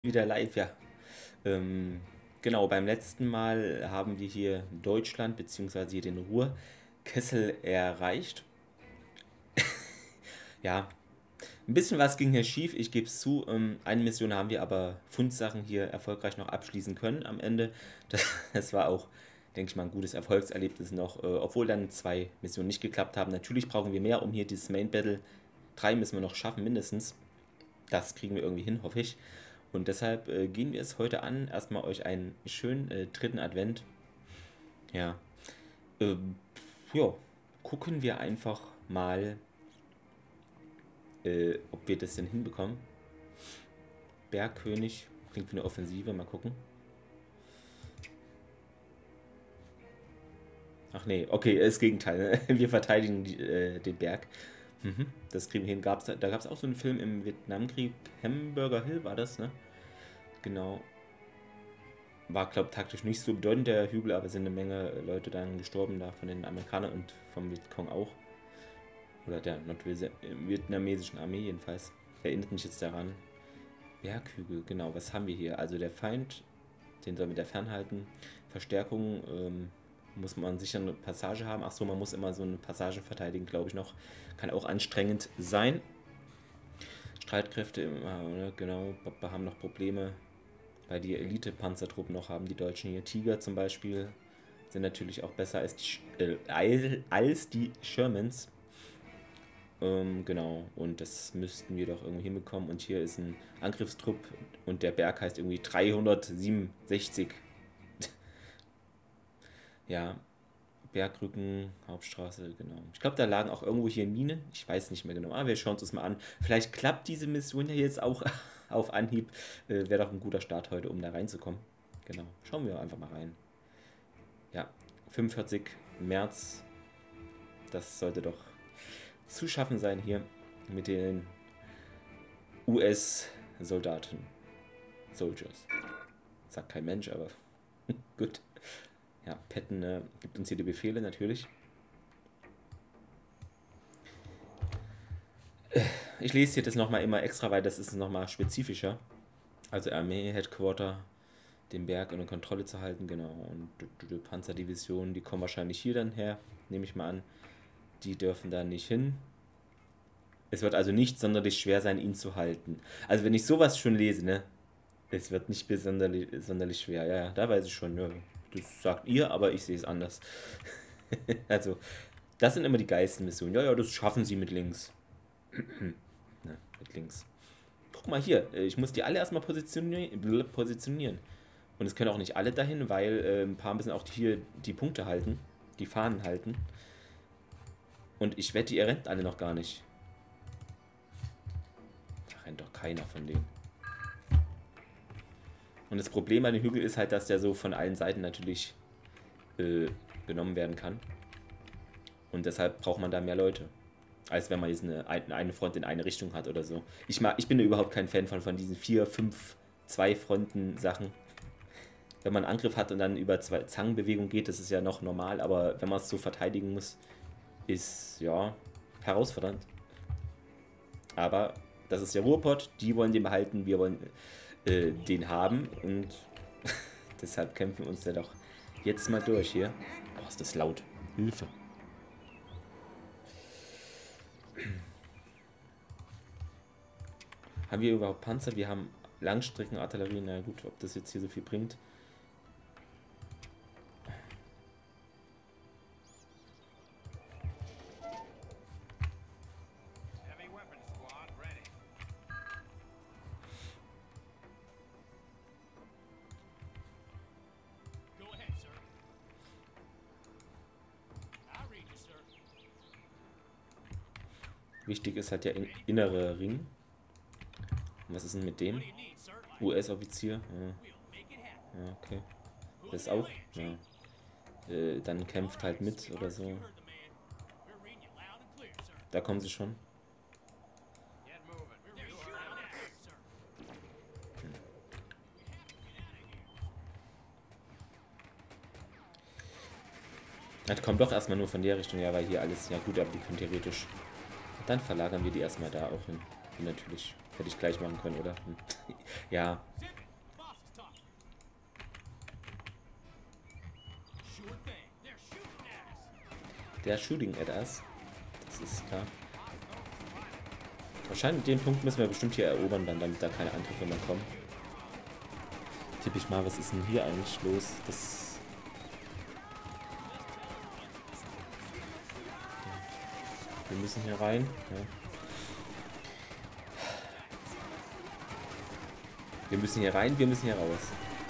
Wieder live, ja. Genau, beim letzten Mal haben wir hier Deutschland bzw. hier den Ruhrkessel erreicht. Ja, ein bisschen was ging hier schief, ich gebe es zu. Eine Mission haben wir aber Fundsachen hier erfolgreich noch abschließen können am Ende. Das war auch, denke ich mal, ein gutes Erfolgserlebnis noch, obwohl dann zwei Missionen nicht geklappt haben. Natürlich brauchen wir mehr, um hier dieses Main Battle 3 müssen wir noch schaffen, mindestens. Das kriegen wir irgendwie hin, hoffe ich. Und deshalb gehen wir es heute an. Erstmal euch einen schönen dritten Advent. Ja. Ähm, ja, gucken wir einfach mal, ob wir das denn hinbekommen. Bergkönig klingt wie eine Offensive. Mal gucken. Ach nee, okay, das Gegenteil. Wir verteidigen den Berg. Das kriegen wir hin. Da gab es auch so einen Film im Vietnamkrieg. Hamburger Hill war das, ne? Genau. War, glaube ich, taktisch nicht so bedeutend, der Hügel, aber sind eine Menge Leute dann gestorben da von den Amerikanern und vom Vietcong auch. Oder der nordvietnamesischen Armee jedenfalls. Erinnert mich jetzt daran. Berghügel, genau, was haben wir hier? Also der Feind, den soll mit der fernhalten. Verstärkung, muss man sicher eine Passage haben. Achso, man muss immer so eine Passage verteidigen, glaube ich noch. Kann auch anstrengend sein. Streitkräfte, genau, wir haben noch Probleme, weil die Elite-Panzertruppen noch haben. Die Deutschen hier, Tiger zum Beispiel, sind natürlich auch besser als die Shermans. Genau, und das müssten wir doch irgendwie hinbekommen. Und hier ist ein Angriffstrupp und der Berg heißt irgendwie 367. Ja, Bergrücken, Hauptstraße, genau. Ich glaube, da lagen auch irgendwo hier Minen. Ich weiß nicht mehr genau. Aber wir schauen uns das mal an. Vielleicht klappt diese Mission ja jetzt auch auf Anhieb. Wäre doch ein guter Start heute, um da reinzukommen. Genau. Schauen wir einfach mal rein. Ja, 45 März. Das sollte doch zu schaffen sein hier mit den US-Soldaten. Soldiers. Sagt kein Mensch, aber gut. Ja, Patton gibt uns hier die Befehle natürlich. Ich lese hier das nochmal immer extra, weil das ist nochmal spezifischer. Also Armee-Headquarter, den Berg unter Kontrolle zu halten, genau. Und die Panzerdivisionen, die kommen wahrscheinlich hier dann her, nehme ich mal an. Die dürfen da nicht hin. Es wird also nicht sonderlich schwer sein, ihn zu halten. Also wenn ich sowas schon lese, ne? Es wird nicht sonderlich schwer. Ja, da weiß ich schon, ja. Das sagt ihr, aber ich sehe es anders. Also, das sind immer die geilsten Missionen. Ja, das schaffen sie mit links. Na, mit links. Guck mal hier, ich muss die alle erstmal positionieren. Und es können auch nicht alle dahin, weil ein paar müssen auch hier die Punkte halten, die Fahnen halten. Und ich wette, ihr rennt alle noch gar nicht. Da rennt doch keiner von denen. Und das Problem an dem Hügel ist halt, dass der so von allen Seiten natürlich genommen werden kann. Und deshalb braucht man da mehr Leute. Als wenn man jetzt eine Front in eine Richtung hat oder so. Ich bin da überhaupt kein Fan von diesen 4, 5, 2 Fronten Sachen. Wenn man einen Angriff hat und dann über 2 Zangenbewegungen geht, das ist ja noch normal. Aber wenn man es so verteidigen muss, ist ja herausfordernd. Aber das ist der Ruhrpott, die wollen den behalten, wir wollen den haben und deshalb kämpfen wir uns da doch jetzt mal durch hier. Oh, ist das laut. Hilfe. Haben wir überhaupt Panzer? Wir haben Langstreckenartillerie. Na gut, ob das jetzt hier so viel bringt. Wichtig ist halt der innere Ring. Und was ist denn mit dem? US-Offizier. Ja, okay. Das auch? Ja. Dann kämpft halt mit oder so. Da kommen sie schon. Das kommt doch erstmal nur von der Richtung, ja, weil hier alles, ja gut, aber die können theoretisch. Dann verlagern wir die erstmal da auch hin. Die natürlich. Hätte ich gleich machen können, oder? Ja. They're shooting at us. Das ist klar. Wahrscheinlich den Punkt müssen wir bestimmt hier erobern, dann, damit da keine Angriffe mehr kommen. Tippe ich mal, was ist denn hier eigentlich los? Das... Wir müssen hier rein. Ja. Wir müssen hier rein, wir müssen hier raus.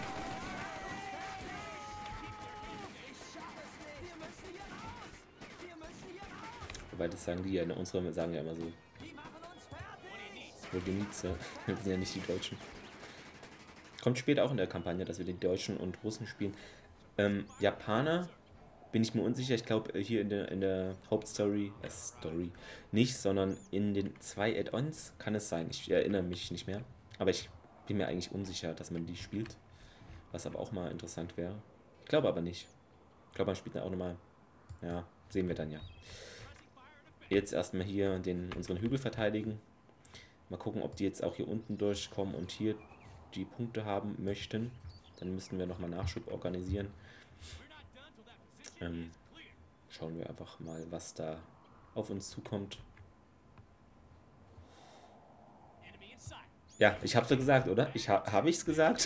Wobei, das sagen die ja, ne? Unsere sagen ja immer so. Wolgenice. Das sind ja nicht die Deutschen. Kommt später auch in der Kampagne, dass wir die Deutschen und Russen spielen. Japaner bin ich mir unsicher. Ich glaube, hier in der Hauptstory, Story nicht, sondern in den 2 Add-ons kann es sein. Ich erinnere mich nicht mehr. Aber ich bin mir eigentlich unsicher, dass man die spielt. Was aber auch mal interessant wäre. Ich glaube aber nicht. Ich glaube, man spielt dann auch nochmal. Ja, sehen wir dann ja. Jetzt erstmal hier unseren Hügel verteidigen. Mal gucken, ob die jetzt auch hier unten durchkommen und hier die Punkte haben möchten. Dann müssten wir nochmal Nachschub organisieren. Schauen wir einfach mal, was da auf uns zukommt. Ja, ich hab's ja gesagt, oder? Habe ich's gesagt?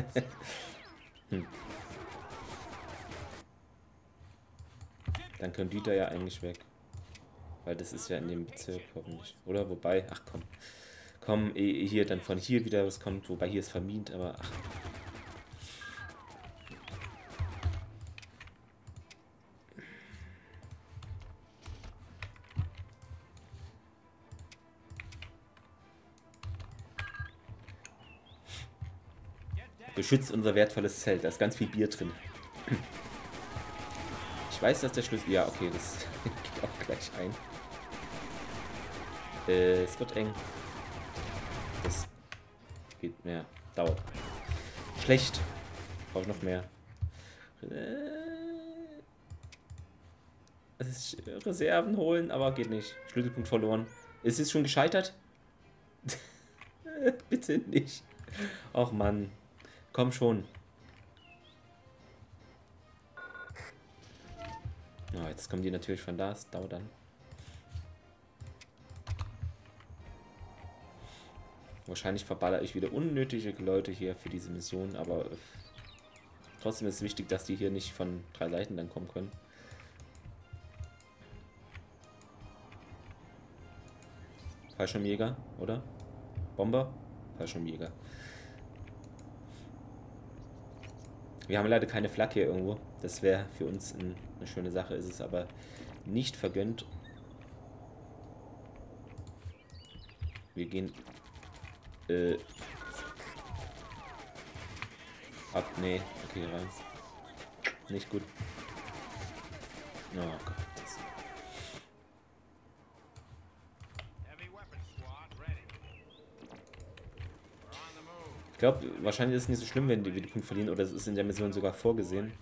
Dann können die da ja eigentlich weg. Weil das ist ja in dem Bezirk hoffentlich. Oder? Wobei, ach komm. Komm, hier dann von hier wieder was kommt. Wobei hier ist vermint, aber ach. Beschützt unser wertvolles Zelt. Da ist ganz viel Bier drin. Ich weiß, dass der Schlüssel... Ja, okay, das geht auch gleich ein. Es wird eng. Das geht mehr. Dauert. Schlecht. Brauche ich noch mehr. Reserven holen, aber geht nicht. Schlüsselpunkt verloren. Ist es schon gescheitert? Bitte nicht. Och Mann. Komm schon. Oh, jetzt kommen die natürlich von da. Es dauert dann. Wahrscheinlich verballere ich wieder unnötige Leute hier für diese Mission, aber trotzdem ist es wichtig, dass die hier nicht von 3 Seiten dann kommen können. Fallschirmjäger, oder? Bomber? Fallschirmjäger. Wir haben leider keine Flak hier irgendwo. Das wäre für uns eine schöne Sache, ist es aber nicht vergönnt. Wir gehen ab, nee, okay, rein. Nicht gut. Oh Gott. Ich glaube, wahrscheinlich ist es nicht so schlimm, wenn wir die Punkte verlieren, oder es ist in der Mission sogar vorgesehen.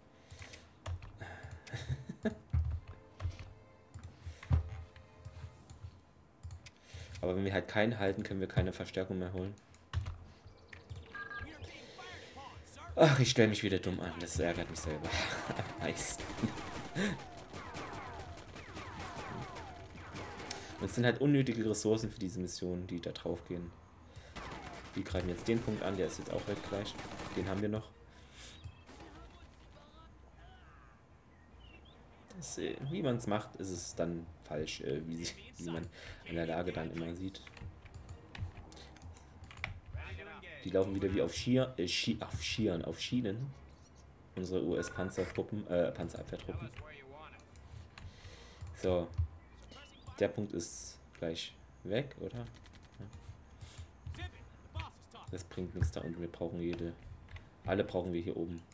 Aber wenn wir halt keinen halten, können wir keine Verstärkung mehr holen. Ach, ich stelle mich wieder dumm an. Das ärgert mich selber. Nice. Und es sind halt unnötige Ressourcen für diese Mission, die da drauf gehen. Die greifen jetzt den Punkt an, der ist jetzt auch weg gleich. Den haben wir noch. Das, wie man es macht, ist es dann falsch, wie man in der Lage dann immer sieht. Die laufen wieder wie auf Schienen. Unsere US-Panzertruppen, Panzerabwehrtruppen. So. Der Punkt ist gleich weg, oder? Ja. Das bringt nichts da unten. Wir brauchen alle brauchen wir hier oben.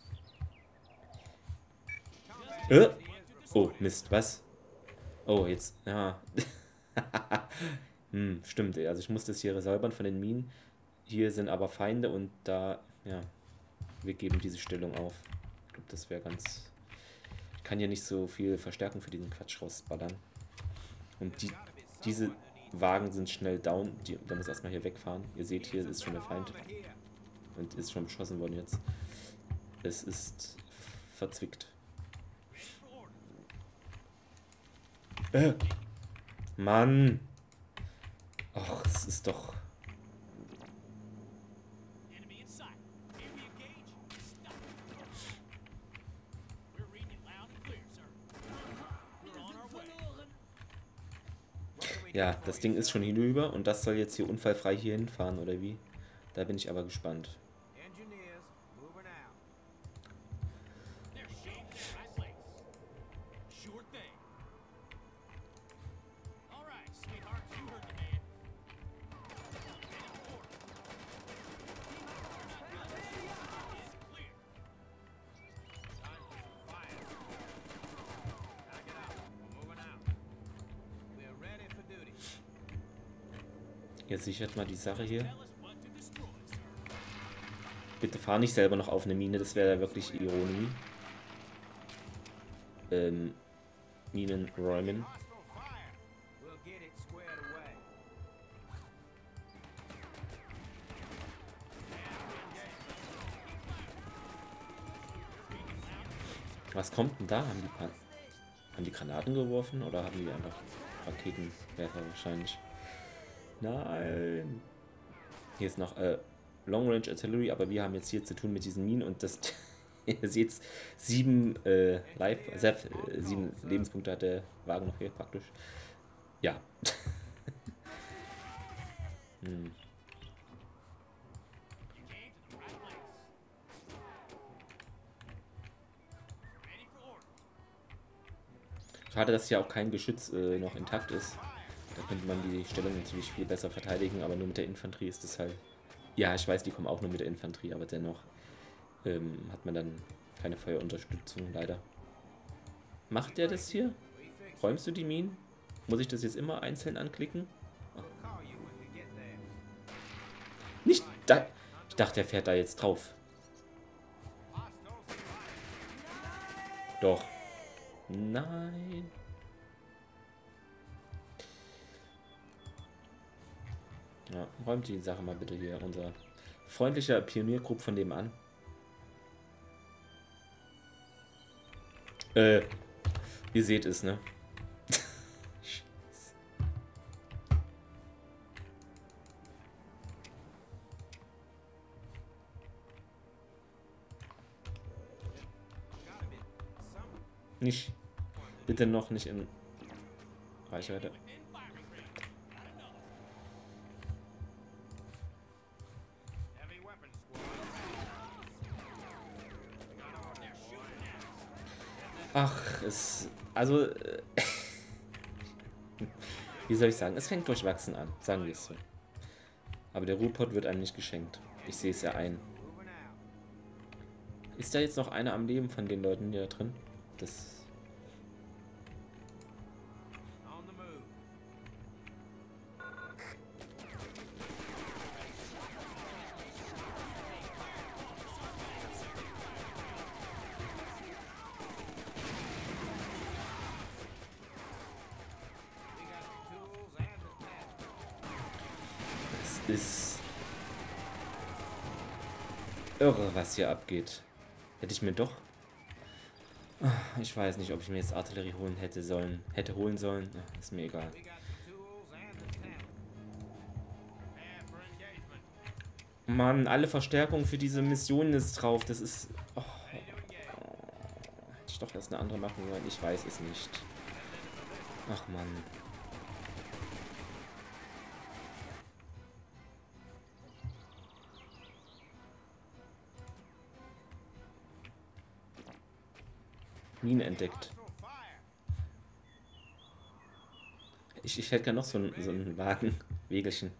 Oh, Mist, was? Oh, jetzt, ja. Stimmt, also ich muss das hier säubern von den Minen. Hier sind aber Feinde und da, ja, wir geben diese Stellung auf. Ich glaube, das wäre ganz... Ich kann ja nicht so viel Verstärkung für diesen Quatsch rausballern. Und diese Wagen sind schnell down. Da muss erstmal hier wegfahren. Ihr seht, hier ist schon der Feind. Und ist schon beschossen worden jetzt. Es ist verzwickt. Mann. Ach, es ist doch... Ja, das Ding ist schon hinüber und das soll jetzt hier unfallfrei hier hinfahren, oder wie? Da bin ich aber gespannt. Jetzt sichert mal die Sache hier. Bitte fahr nicht selber noch auf eine Mine, das wäre wirklich Ironie. Minen räumen. Was kommt denn da? Haben die Granaten geworfen oder haben die einfach Raketenwerfer wahrscheinlich? Nein! Hier ist noch Long Range Artillery, aber wir haben jetzt hier zu tun mit diesen Minen und das. Ihr seht, 7 Lebenspunkte hat der Wagen noch hier praktisch. Ja. Schade, dass hier auch kein Geschütz noch intakt ist. Da könnte man die Stellung natürlich viel besser verteidigen, aber nur mit der Infanterie ist es halt... Ja, ich weiß, die kommen auch nur mit der Infanterie, aber dennoch hat man dann keine Feuerunterstützung, leider. Macht der das hier? Räumst du die Minen? Muss ich das jetzt immer einzeln anklicken? Oh. Nicht da! Ich dachte, er fährt da jetzt drauf. Doch. Nein. Ja, räumt die Sache mal bitte hier, unser freundlicher Pioniergrupp von dem an. Ihr seht es, ne? Nicht. Bitte noch nicht in Reichweite. Ach, also, wie soll ich sagen, es fängt durchwachsen an, sagen wir es so. Aber der Ruhrpott wird einem nicht geschenkt. Ich sehe es ja ein. Ist da jetzt noch einer am Leben von den Leuten hier drin? Das... ist irre, was hier abgeht. Hätte ich mir doch... Ich weiß nicht, ob ich mir jetzt Artillerie holen hätte holen sollen. Ist mir egal. Mann, alle Verstärkungen für diese Mission ist drauf. Das ist... Oh, hätte ich doch erst eine andere machen sollen. Ich weiß es nicht. Ach Mann. Mine entdeckt. Ich hätte gerne noch so einen Wagen. Wägelchen.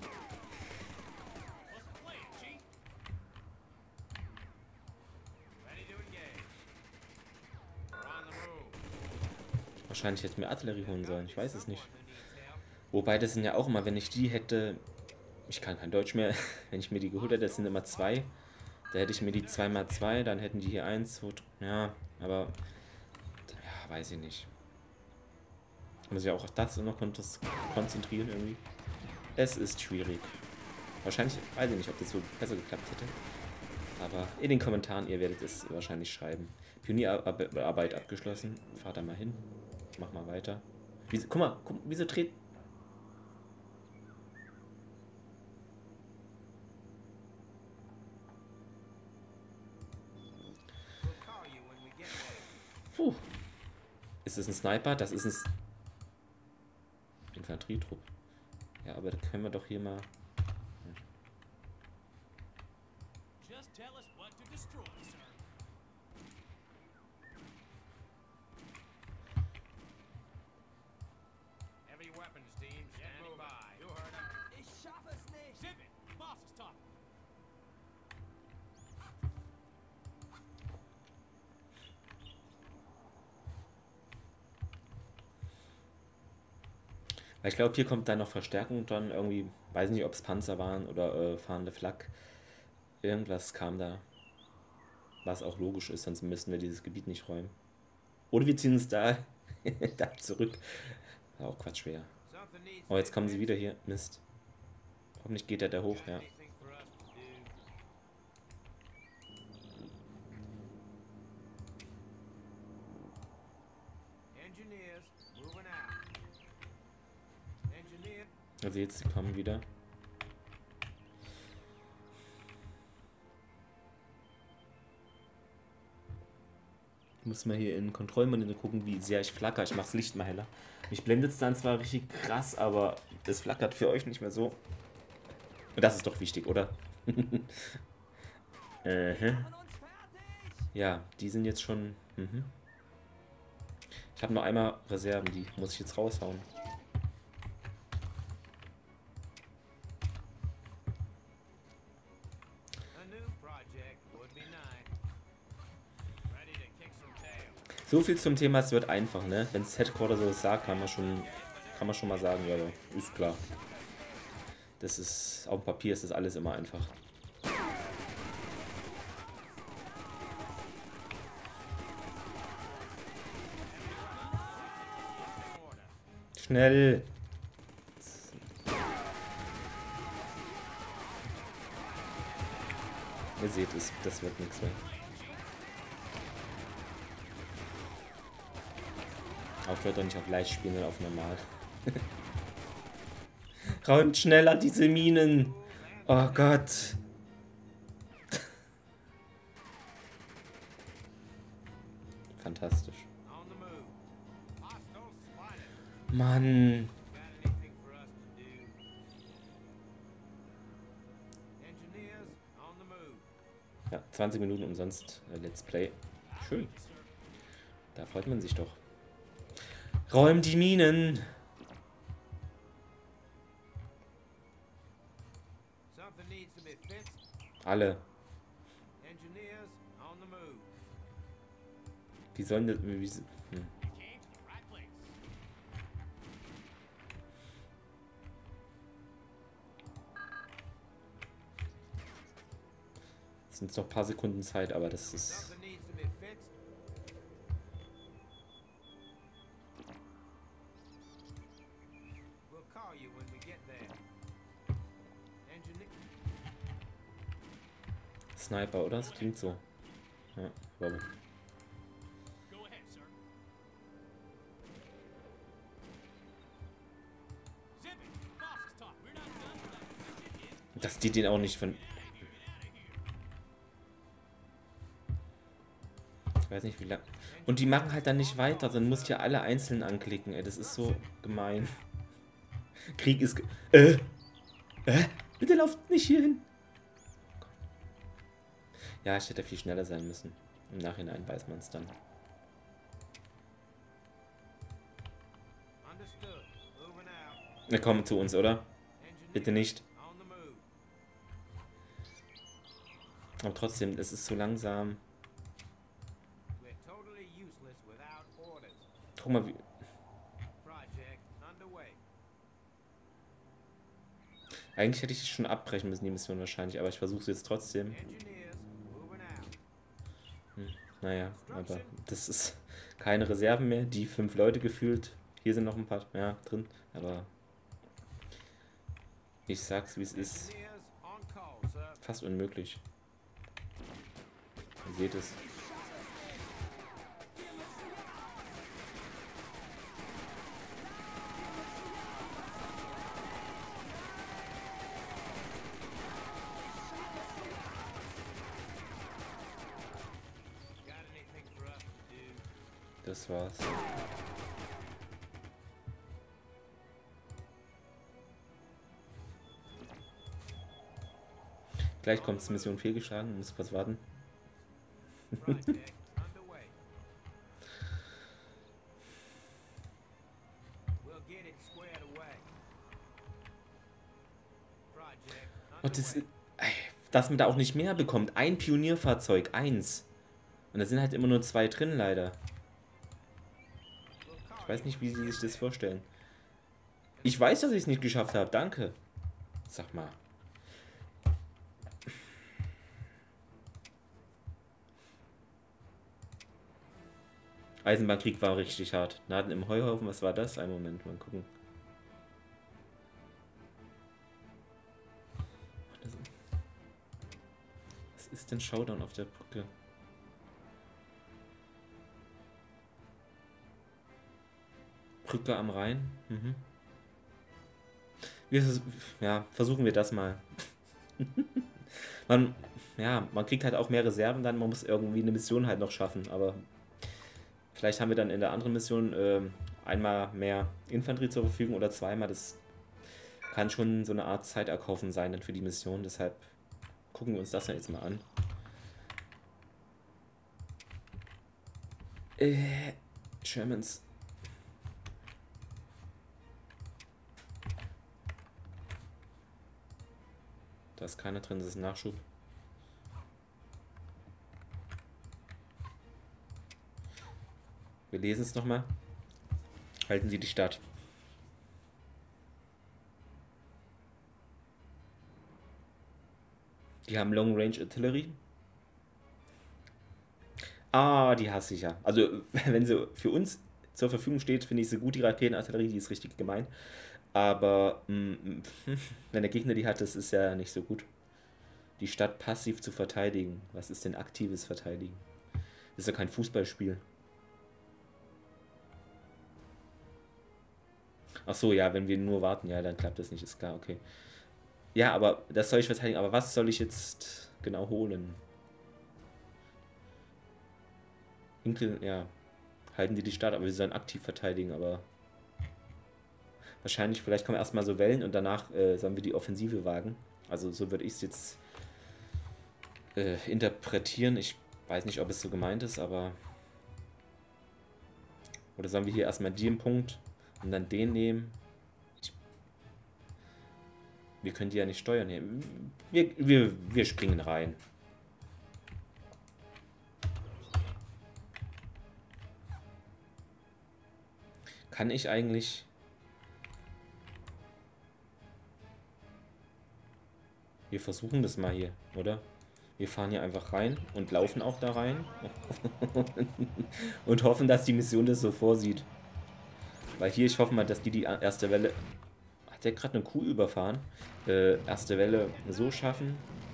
Wahrscheinlich hätte ich mir Artillerie holen sollen. Ich weiß es nicht. Wobei, das sind ja auch immer, wenn ich die hätte... Ich kann kein Deutsch mehr. Wenn ich mir die geholt hätte, das sind immer 2. Da hätte ich mir die 2x2, dann hätten die hier 1, 2, ja, aber... Ja, weiß ich nicht. Muss ich auch auf das noch konzentrieren irgendwie. Es ist schwierig. Wahrscheinlich, weiß ich nicht, ob das so besser geklappt hätte. Aber in den Kommentaren, ihr werdet es wahrscheinlich schreiben. Pionierarbeit abgeschlossen. Fahrt da mal hin. Mach mal weiter. Guck mal, wieso dreht... Puh. Ist es ein Sniper? Das ist ein Infanterietrupp. Ja, aber da können wir doch hier mal... Ich glaube, hier kommt dann noch Verstärkung dann irgendwie, weiß nicht, ob es Panzer waren oder fahrende Flak. Irgendwas kam da, was auch logisch ist, sonst müssten wir dieses Gebiet nicht räumen. Oder wir ziehen uns da, da zurück. Auch Quatsch schwer. Oh, jetzt kommen sie wieder hier. Mist. Hoffentlich geht der da hoch, ja. Also jetzt kommen wieder. Ich muss mal hier in Kontrollmonitor gucken, wie sehr ich flacker. Ich mach's Licht mal heller. Mich blendet es dann zwar richtig krass, aber es flackert für euch nicht mehr so. Und das ist doch wichtig, oder? Ja, die sind jetzt schon... Ich habe noch einmal Reserven, die muss ich jetzt raushauen. So viel zum Thema, es wird einfach, ne? Wenn es Headquarter so sagt, kann man schon mal sagen, ja, ist klar. Das ist, auf dem Papier ist das alles immer einfach. Schnell! Ihr seht es, das wird nichts mehr. Aber ich werde doch nicht auf leicht spielen, sondern auf normal. Räumt schneller diese Minen! Oh Gott! Fantastisch. Mann! Ja, 20 Minuten umsonst Let's Play. Schön. Da freut man sich doch. Räum die Minen! Alle. Wie sollen das... Es sind noch ein paar Sekunden Zeit, aber das ist... Sniper, oder? Das klingt so. Ja, wow. Dass die den auch nicht von... Ich weiß nicht wie lange... Und die machen halt dann nicht weiter, dann musst du ja alle einzeln anklicken, ey. Das ist so gemein. Krieg ist... Bitte lauft nicht hier hin. Ja, ich hätte viel schneller sein müssen. Im Nachhinein weiß man es dann. Na komm zu uns, oder? Bitte nicht. Aber trotzdem, es ist so langsam. Guck mal, wie... Eigentlich hätte ich schon abbrechen müssen, die Mission wahrscheinlich, aber ich versuche es jetzt trotzdem. Naja, aber das ist keine Reserven mehr. Die 5 Leute gefühlt. Hier sind noch ein paar mehr drin, aber ich sag's wie es ist. Fast unmöglich. Ihr seht es. Das war's. Gleich kommt es, Mission fehlgeschlagen, muss kurz warten. Und dass man da auch nicht mehr bekommt. Ein Pionierfahrzeug, eins. Und da sind halt immer nur 2 drin, leider. Ich weiß nicht, wie sie sich das vorstellen. Ich weiß, dass ich es nicht geschafft habe, danke. Sag mal. Eisenbahnkrieg war richtig hart. Nadeln im Heuhaufen, was war das? Einen Moment, mal gucken. Was ist denn Showdown auf der Brücke? Brücke am Rhein? Mhm. Versuchen wir das mal. man kriegt halt auch mehr Reserven dann, man muss irgendwie eine Mission halt noch schaffen, aber vielleicht haben wir dann in der anderen Mission einmal mehr Infanterie zur Verfügung oder zweimal. Das kann schon so eine Art Zeiterkaufen sein dann für die Mission. Deshalb gucken wir uns das jetzt mal an. Shermans. Da ist keiner drin, das ist ein Nachschub. Wir lesen es nochmal. Halten Sie die Stadt. Die haben Long Range Artillery. Ah, die hasse ich ja. Also, wenn sie für uns zur Verfügung steht, finde ich sie gut, die Raketenartillerie, die ist richtig gemein. Aber wenn der Gegner die hat, das ist ja nicht so gut. Die Stadt passiv zu verteidigen. Was ist denn aktives Verteidigen? Das ist ja kein Fußballspiel. Ach so, ja, wenn wir nur warten, ja, dann klappt das nicht, ist klar, okay. Ja, aber das soll ich verteidigen. Aber was soll ich jetzt genau holen? Ja, halten die Stadt, aber wir sollen aktiv verteidigen, aber wahrscheinlich, vielleicht kommen erstmal so Wellen und danach sollen wir die Offensive wagen. Also so würde ich es jetzt interpretieren. Ich weiß nicht, ob es so gemeint ist, aber... Oder sollen wir hier erstmal den Punkt und dann den nehmen? Wir können die ja nicht steuern. Wir springen rein. Kann ich eigentlich... Wir versuchen das mal hier, oder? Wir fahren hier einfach rein und laufen auch da rein. Und hoffen, dass die Mission das so vorsieht. Weil hier, ich hoffe mal, dass die erste Welle... Hat der gerade eine Kuh überfahren? Erste Welle so schaffen.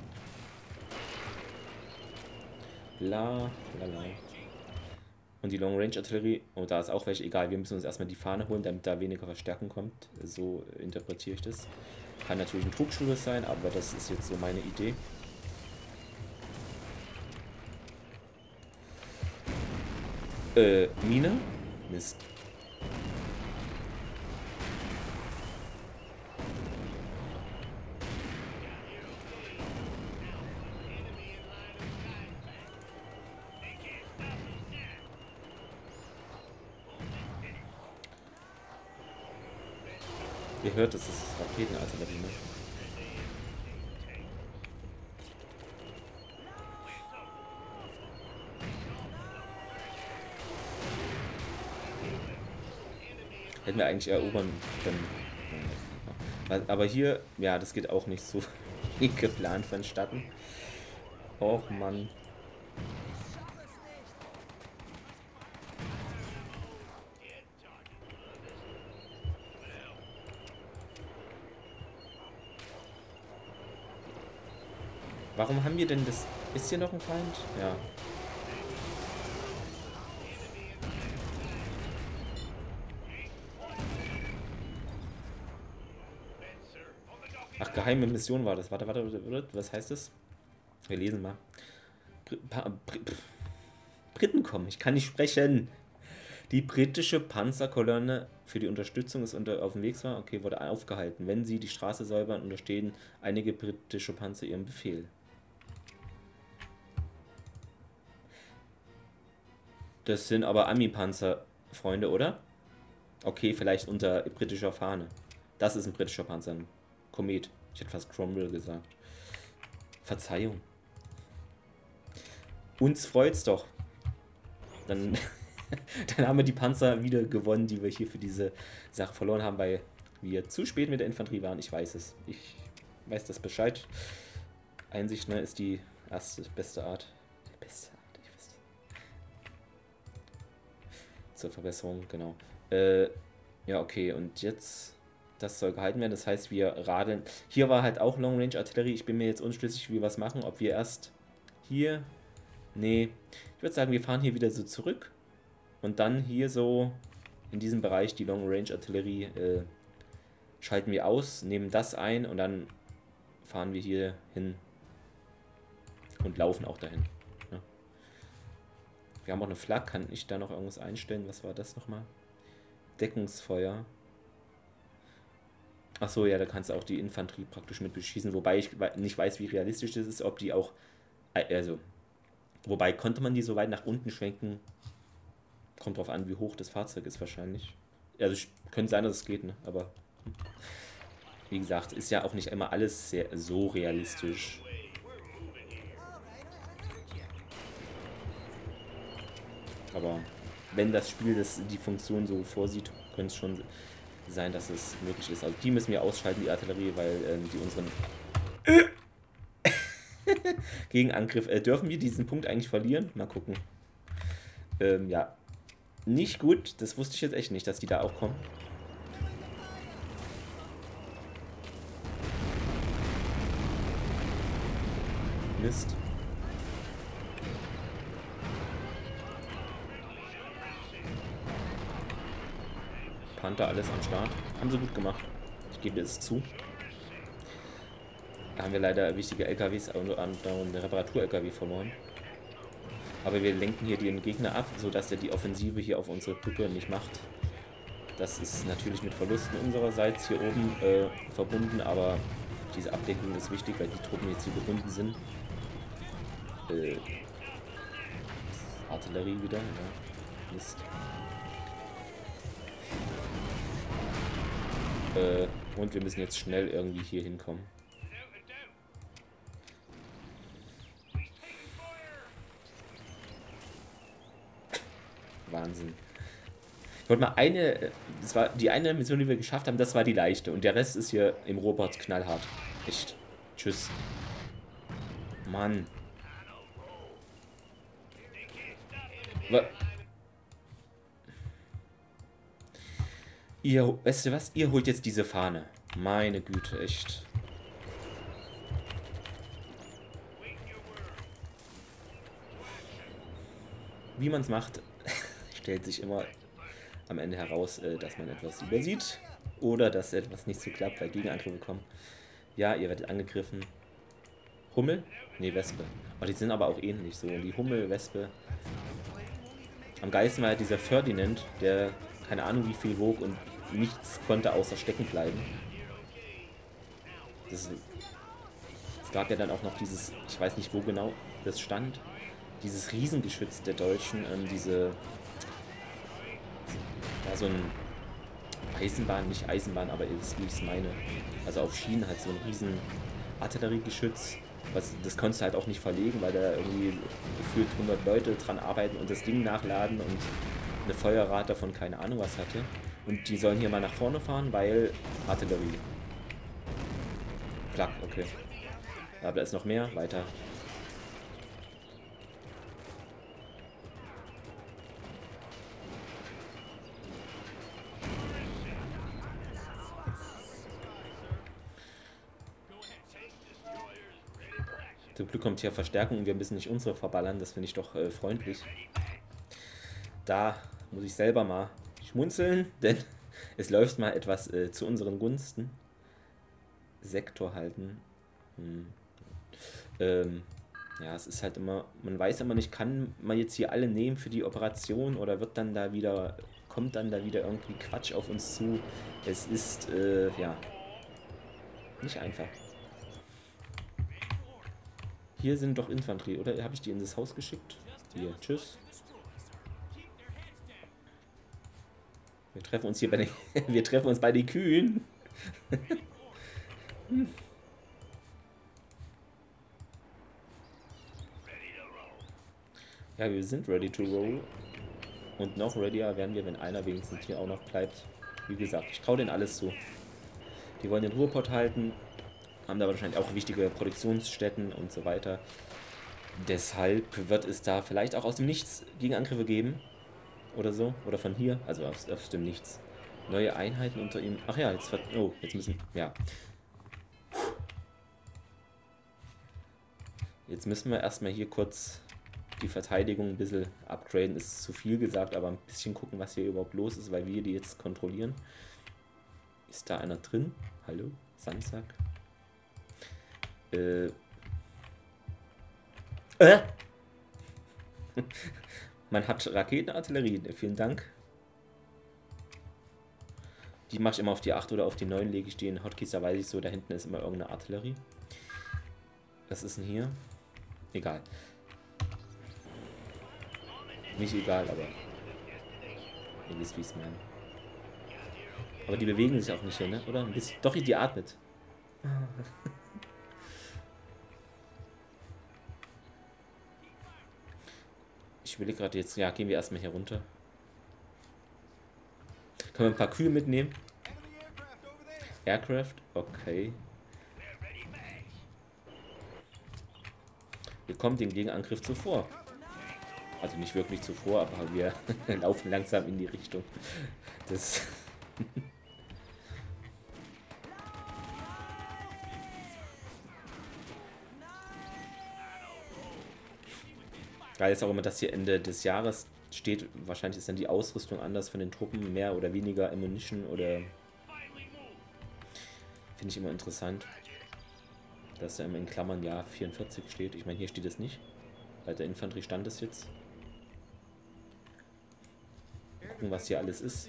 La. Und die Long Range Artillerie, oh, da ist auch welche, egal, wir müssen uns erstmal die Fahne holen, damit da weniger Verstärkung kommt. So interpretiere ich das. Kann natürlich ein Trugschluss sein, aber das ist jetzt so meine Idee. Mine? Mist. Ihr hört, das ist Raketenartillerie, ne? Hätten wir eigentlich erobern können. Aber hier, ja, das geht auch nicht so wie geplant vonstatten. Och, Mann. Warum haben wir denn das? Ist hier noch ein Feind? Ja. Ach, geheime Mission war das. Warte, was heißt das? Wir lesen mal. Briten kommen, ich kann nicht sprechen. Die britische Panzerkolonne für die Unterstützung ist auf dem Weg war. Okay, wurde aufgehalten. Wenn sie die Straße säubern, unterstehen einige britische Panzer ihrem Befehl. Das sind aber Ami-Panzer, Freunde, oder? Okay, vielleicht unter britischer Fahne. Das ist ein britischer Panzer, ein Komet. Ich hätte fast Cromwell gesagt. Verzeihung. Uns freut's doch. Dann, dann haben wir die Panzer wieder gewonnen, die wir hier für diese Sache verloren haben, weil wir zu spät mit der Infanterie waren. Ich weiß es. Ich weiß das Bescheid. Einsicht, ne, ist die beste Art. Beste Art, ich weiß. Zur Verbesserung, genau. Ja, okay, und jetzt... Das soll gehalten werden, das heißt, wir radeln. Hier war halt auch Long Range Artillerie. Ich bin mir jetzt unschlüssig, wie wir was machen. Ob wir erst hier. Nee. Ich würde sagen, wir fahren hier wieder so zurück. Und dann hier so in diesem Bereich die Long Range Artillerie schalten wir aus, nehmen das ein und dann fahren wir hier hin und laufen auch dahin. Ja. Wir haben auch eine Flak. Kann ich da noch irgendwas einstellen? Was war das nochmal? Deckungsfeuer. Achso, ja, da kannst du auch die Infanterie praktisch mit beschießen, wobei ich nicht weiß, wie realistisch das ist, ob die auch, also, wobei, konnte man die so weit nach unten schwenken, kommt drauf an, wie hoch das Fahrzeug ist wahrscheinlich. Also, könnte sein, dass es geht, ne, aber, wie gesagt, ist ja auch nicht immer alles so realistisch. Aber, wenn das Spiel die Funktion so vorsieht, könnte es schon sein, dass es möglich ist. Also die müssen wir ausschalten, die Artillerie, weil die unseren Gegenangriff... dürfen wir diesen Punkt eigentlich verlieren? Mal gucken. Ja, nicht gut. Das wusste ich jetzt echt nicht, dass die da auch kommen. Mist. Panther, alles am Start. Haben sie gut gemacht. Ich gebe es zu. Da haben wir leider wichtige LKWs und eine Reparatur-LKW verloren. Aber wir lenken hier den Gegner ab, sodass er die Offensive hier auf unsere Brücke nicht macht. Das ist natürlich mit Verlusten unsererseits hier oben verbunden, aber diese Abdeckung ist wichtig, weil die Truppen jetzt hier gebunden sind. Artillerie wieder, ja. Mist. Und wir müssen jetzt schnell irgendwie hier hinkommen. Wahnsinn. Ich wollte mal das war die eine Mission, die wir geschafft haben, das war die leichte. Und der Rest ist hier im Robot knallhart. Echt. Tschüss. Mann. Ihr, weißt du was? Ihr holt jetzt diese Fahne. Meine Güte, echt. Wie man es macht, stellt sich immer am Ende heraus, dass man etwas übersieht oder dass etwas nicht so klappt, weil Gegenangriffe kommen. Ja, ihr werdet angegriffen. Hummel? Ne, Wespe. Oh, die sind aber auch ähnlich so. Die Hummel, Wespe. Am geilsten war halt dieser Ferdinand, der keine Ahnung wie viel wog und nichts konnte außer stecken bleiben. Es gab ja dann auch noch dieses, ich weiß nicht wo genau das stand, dieses Riesengeschütz der Deutschen, ja, so ein Eisenbahn, nicht Eisenbahn, aber wie ich es meine. Also auf Schienen halt so ein riesen Artilleriegeschütz. Das konntest du halt auch nicht verlegen, weil da irgendwie gefühlt 100 Leute dran arbeiten und das Ding nachladen und eine Feuerrate von keine Ahnung was hatte. Und die sollen hier mal nach vorne fahren, weil Artillerie. Flak, okay. Aber da ist noch mehr, weiter. Zum Glück kommt hier Verstärkung und wir müssen nicht unsere verballern, das finde ich doch freundlich. Da muss ich selber mal schmunzeln, denn es läuft mal etwas zu unseren Gunsten. Sektor halten. Ja, es ist halt immer, man weiß immer nicht, kann man jetzt hier alle nehmen für die Operation oder wird dann da wieder, kommt dann da wieder irgendwie Quatsch auf uns zu. Es ist, ja, nicht einfach. Hier sind doch Infanterie, oder? Habe ich die in das Haus geschickt? Hier, tschüss. Wir treffen uns hier bei den, wir treffen uns bei den Kühen. Ja, wir sind ready to roll. Und noch readier werden wir, wenn einer wenigstens hier auch noch bleibt. Wie gesagt, ich traue denen alles zu. Die wollen den Ruhrpott halten, haben da wahrscheinlich auch wichtige Produktionsstätten und so weiter. Deshalb wird es da vielleicht auch aus dem Nichts Gegenangriffe geben. Oder so. Oder von hier. Also aus dem Nichts. Neue Einheiten unter ihm. Ach ja, jetzt oh, jetzt müssen. Ja. Jetzt müssen wir erstmal hier kurz die Verteidigung ein bisschen upgraden. Ist zu viel gesagt, aber ein bisschen gucken, was hier überhaupt los ist, weil wir die jetzt kontrollieren. Ist da einer drin? Hallo? Sandsack? Man hat Raketenartillerie. Vielen Dank. Die mache ich immer auf die 8 oder auf die 9, lege ich die in Hotkeys, da weiß ich so, da hinten ist immer irgendeine Artillerie. Was ist denn hier? Egal. Nicht egal, aber ihr wisst, wie ich es meine. Aber die bewegen sich auch nicht hier, ne? Oder? Ein bisschen. Doch, die atmet. Ich will gerade jetzt... Ja, gehen wir erstmal hier runter. Können wir ein paar Kühe mitnehmen? Aircraft? Okay. Wir kommen dem Gegenangriff zuvor. Also nicht wirklich zuvor, aber wir laufen langsam in die Richtung. Das... Geil ist auch immer, dass hier Ende des Jahres steht, wahrscheinlich ist dann die Ausrüstung anders von den Truppen, mehr oder weniger Ammunition oder... Finde ich immer interessant, dass da immer in Klammern Jahr 44 steht. Ich meine, hier steht es nicht. Bei der Infanterie stand es jetzt. Gucken, was hier alles ist.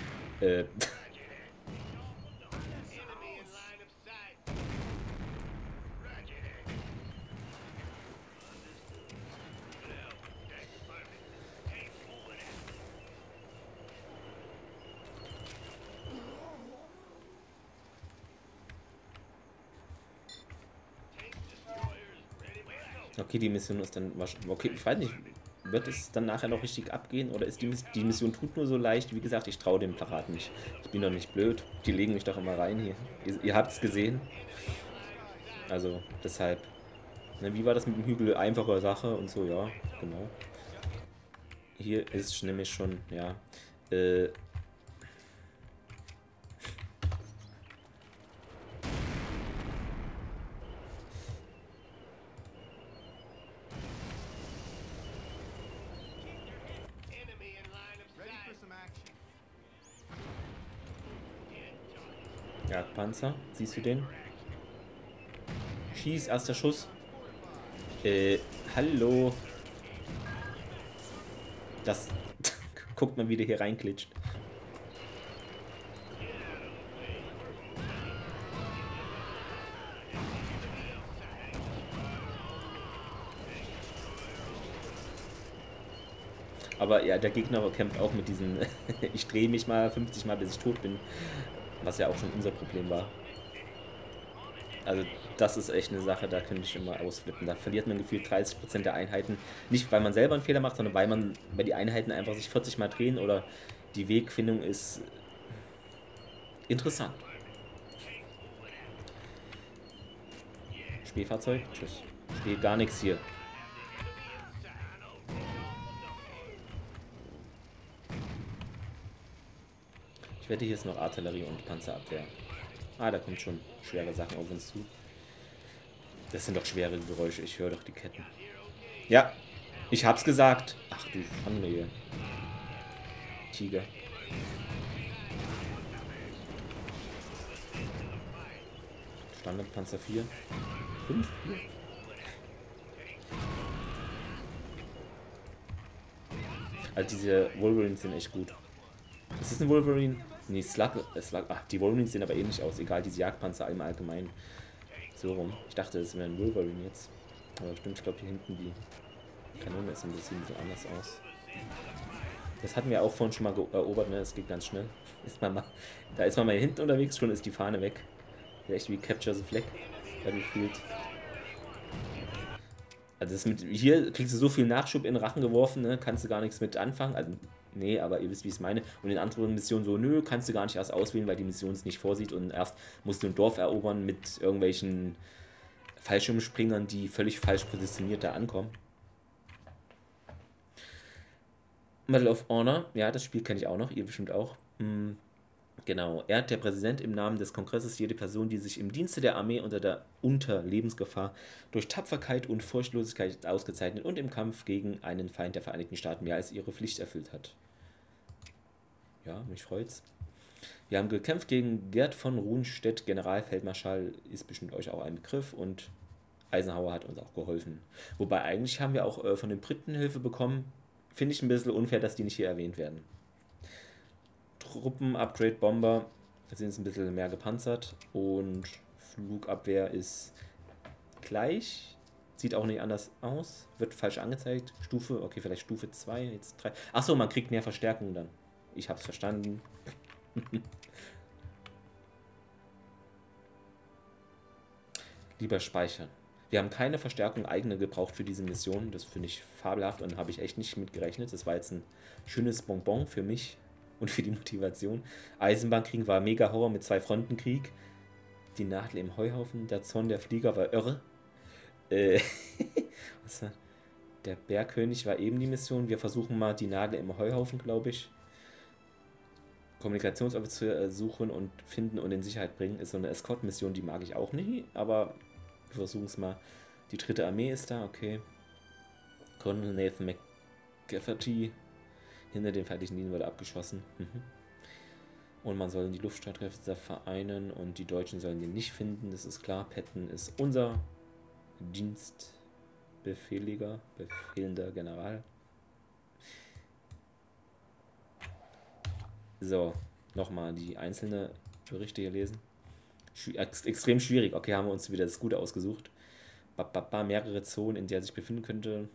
Okay, die Mission ist dann wahrscheinlich... Okay, ich weiß nicht, wird es dann nachher noch richtig abgehen oder ist die Mission tut nur so leicht? Wie gesagt, ich traue dem Plakat nicht. Ich bin doch nicht blöd. Die legen mich doch immer rein hier. Ihr habt es gesehen. Also, deshalb... Ne, wie war das mit dem Hügel? Einfache Sache und so, ja, genau. Hier ist nämlich schon, ja... Jagdpanzer, siehst du den? Schieß, erster Schuss. Hallo. Das... Guckt mal, wie der hier reinklitscht. Aber ja, der Gegner kämpft auch mit diesen... ich drehe mich mal 50 Mal, bis ich tot bin. Was ja auch schon unser Problem war. Also das ist echt eine Sache, da könnte ich immer ausflippen. Da verliert man gefühlt 30% der Einheiten. Nicht, weil man selber einen Fehler macht, sondern weil die Einheiten einfach sich 40 Mal drehen oder die Wegfindung ist interessant. Spielfahrzeug? Tschüss. Spielt gar nichts hier. Ich wette, hier ist noch Artillerie und Panzerabwehr. Ah, da kommt schon schwere Sachen auf uns zu. Das sind doch schwere Geräusche. Ich höre doch die Ketten. Ja, ich hab's gesagt. Ach du Schande. Tiger. Standardpanzer 4. 5? Also diese Wolverines sind echt gut. Ist das ein Wolverine? Nee, Slug. Ach, die Wolverines sehen aber ähnlich aus. Egal, diese Jagdpanzer im Allgemeinen. So rum. Ich dachte, das wäre ein Wolverine jetzt. Aber stimmt, ich glaube hier hinten die Kanone ist ein bisschen anders aus. Das hatten wir auch vorhin schon mal erobert, ne? Das geht ganz schnell. Da ist man mal hier hinten unterwegs, schon ist die Fahne weg. Echt wie Capture the Flag. Battlefield. Also hier kriegst du so viel Nachschub in den Rachen geworfen, ne? Kannst du gar nichts mit anfangen. Also, nee, aber ihr wisst, wie ich es meine. Und in anderen Missionen so, nö, kannst du gar nicht erst auswählen, weil die Mission es nicht vorsieht. Und erst musst du ein Dorf erobern mit irgendwelchen Fallschirmspringern, die völlig falsch positioniert da ankommen. Medal of Honor, ja, das Spiel kenne ich auch noch, ihr bestimmt auch. Genau, ehrt der Präsident im Namen des Kongresses jede Person, die sich im Dienste der Armee unter Lebensgefahr durch Tapferkeit und Furchtlosigkeit ausgezeichnet und im Kampf gegen einen Feind der Vereinigten Staaten mehr als ihre Pflicht erfüllt hat. Ja, mich freut's. Wir haben gekämpft gegen Gerd von Rundstedt, Generalfeldmarschall, ist bestimmt euch auch ein Begriff, und Eisenhower hat uns auch geholfen. Wobei eigentlich haben wir auch von den Briten Hilfe bekommen. Finde ich ein bisschen unfair, dass die nicht hier erwähnt werden. Truppen-Upgrade Bomber sind jetzt ein bisschen mehr gepanzert und Flugabwehr ist gleich. Sieht auch nicht anders aus. Wird falsch angezeigt. Stufe, okay, vielleicht Stufe 2, jetzt 3. Achso, man kriegt mehr Verstärkung dann. Ich hab's verstanden. Lieber speichern. Wir haben keine Verstärkung eigene gebraucht für diese Mission. Das finde ich fabelhaft und habe ich echt nicht mit gerechnet. Das war jetzt ein schönes Bonbon für mich und für die Motivation. Eisenbahnkrieg war mega Horror mit 2 Frontenkrieg. Die Nadel im Heuhaufen. Der Zorn der Flieger war irre. Was war? Der Bergkönig war eben die Mission. Wir versuchen mal die Nadel im Heuhaufen, glaube ich. Kommunikationsoffizier suchen und finden und in Sicherheit bringen. Ist so eine Escort-Mission, die mag ich auch nicht, aber wir versuchen es mal. Die 3. Armee ist da, okay. Colonel Nathan McGafferty hinter den feindlichen Linien wurde abgeschossen. Und man soll die Luftstreitkräfte vereinen und die Deutschen sollen den nicht finden, das ist klar. Patton ist unser befehlender General. So, nochmal die einzelnen Berichte hier lesen. Extrem schwierig. Okay, haben wir uns wieder das Gute ausgesucht. Mehrere Zonen, in der sich befinden könnte.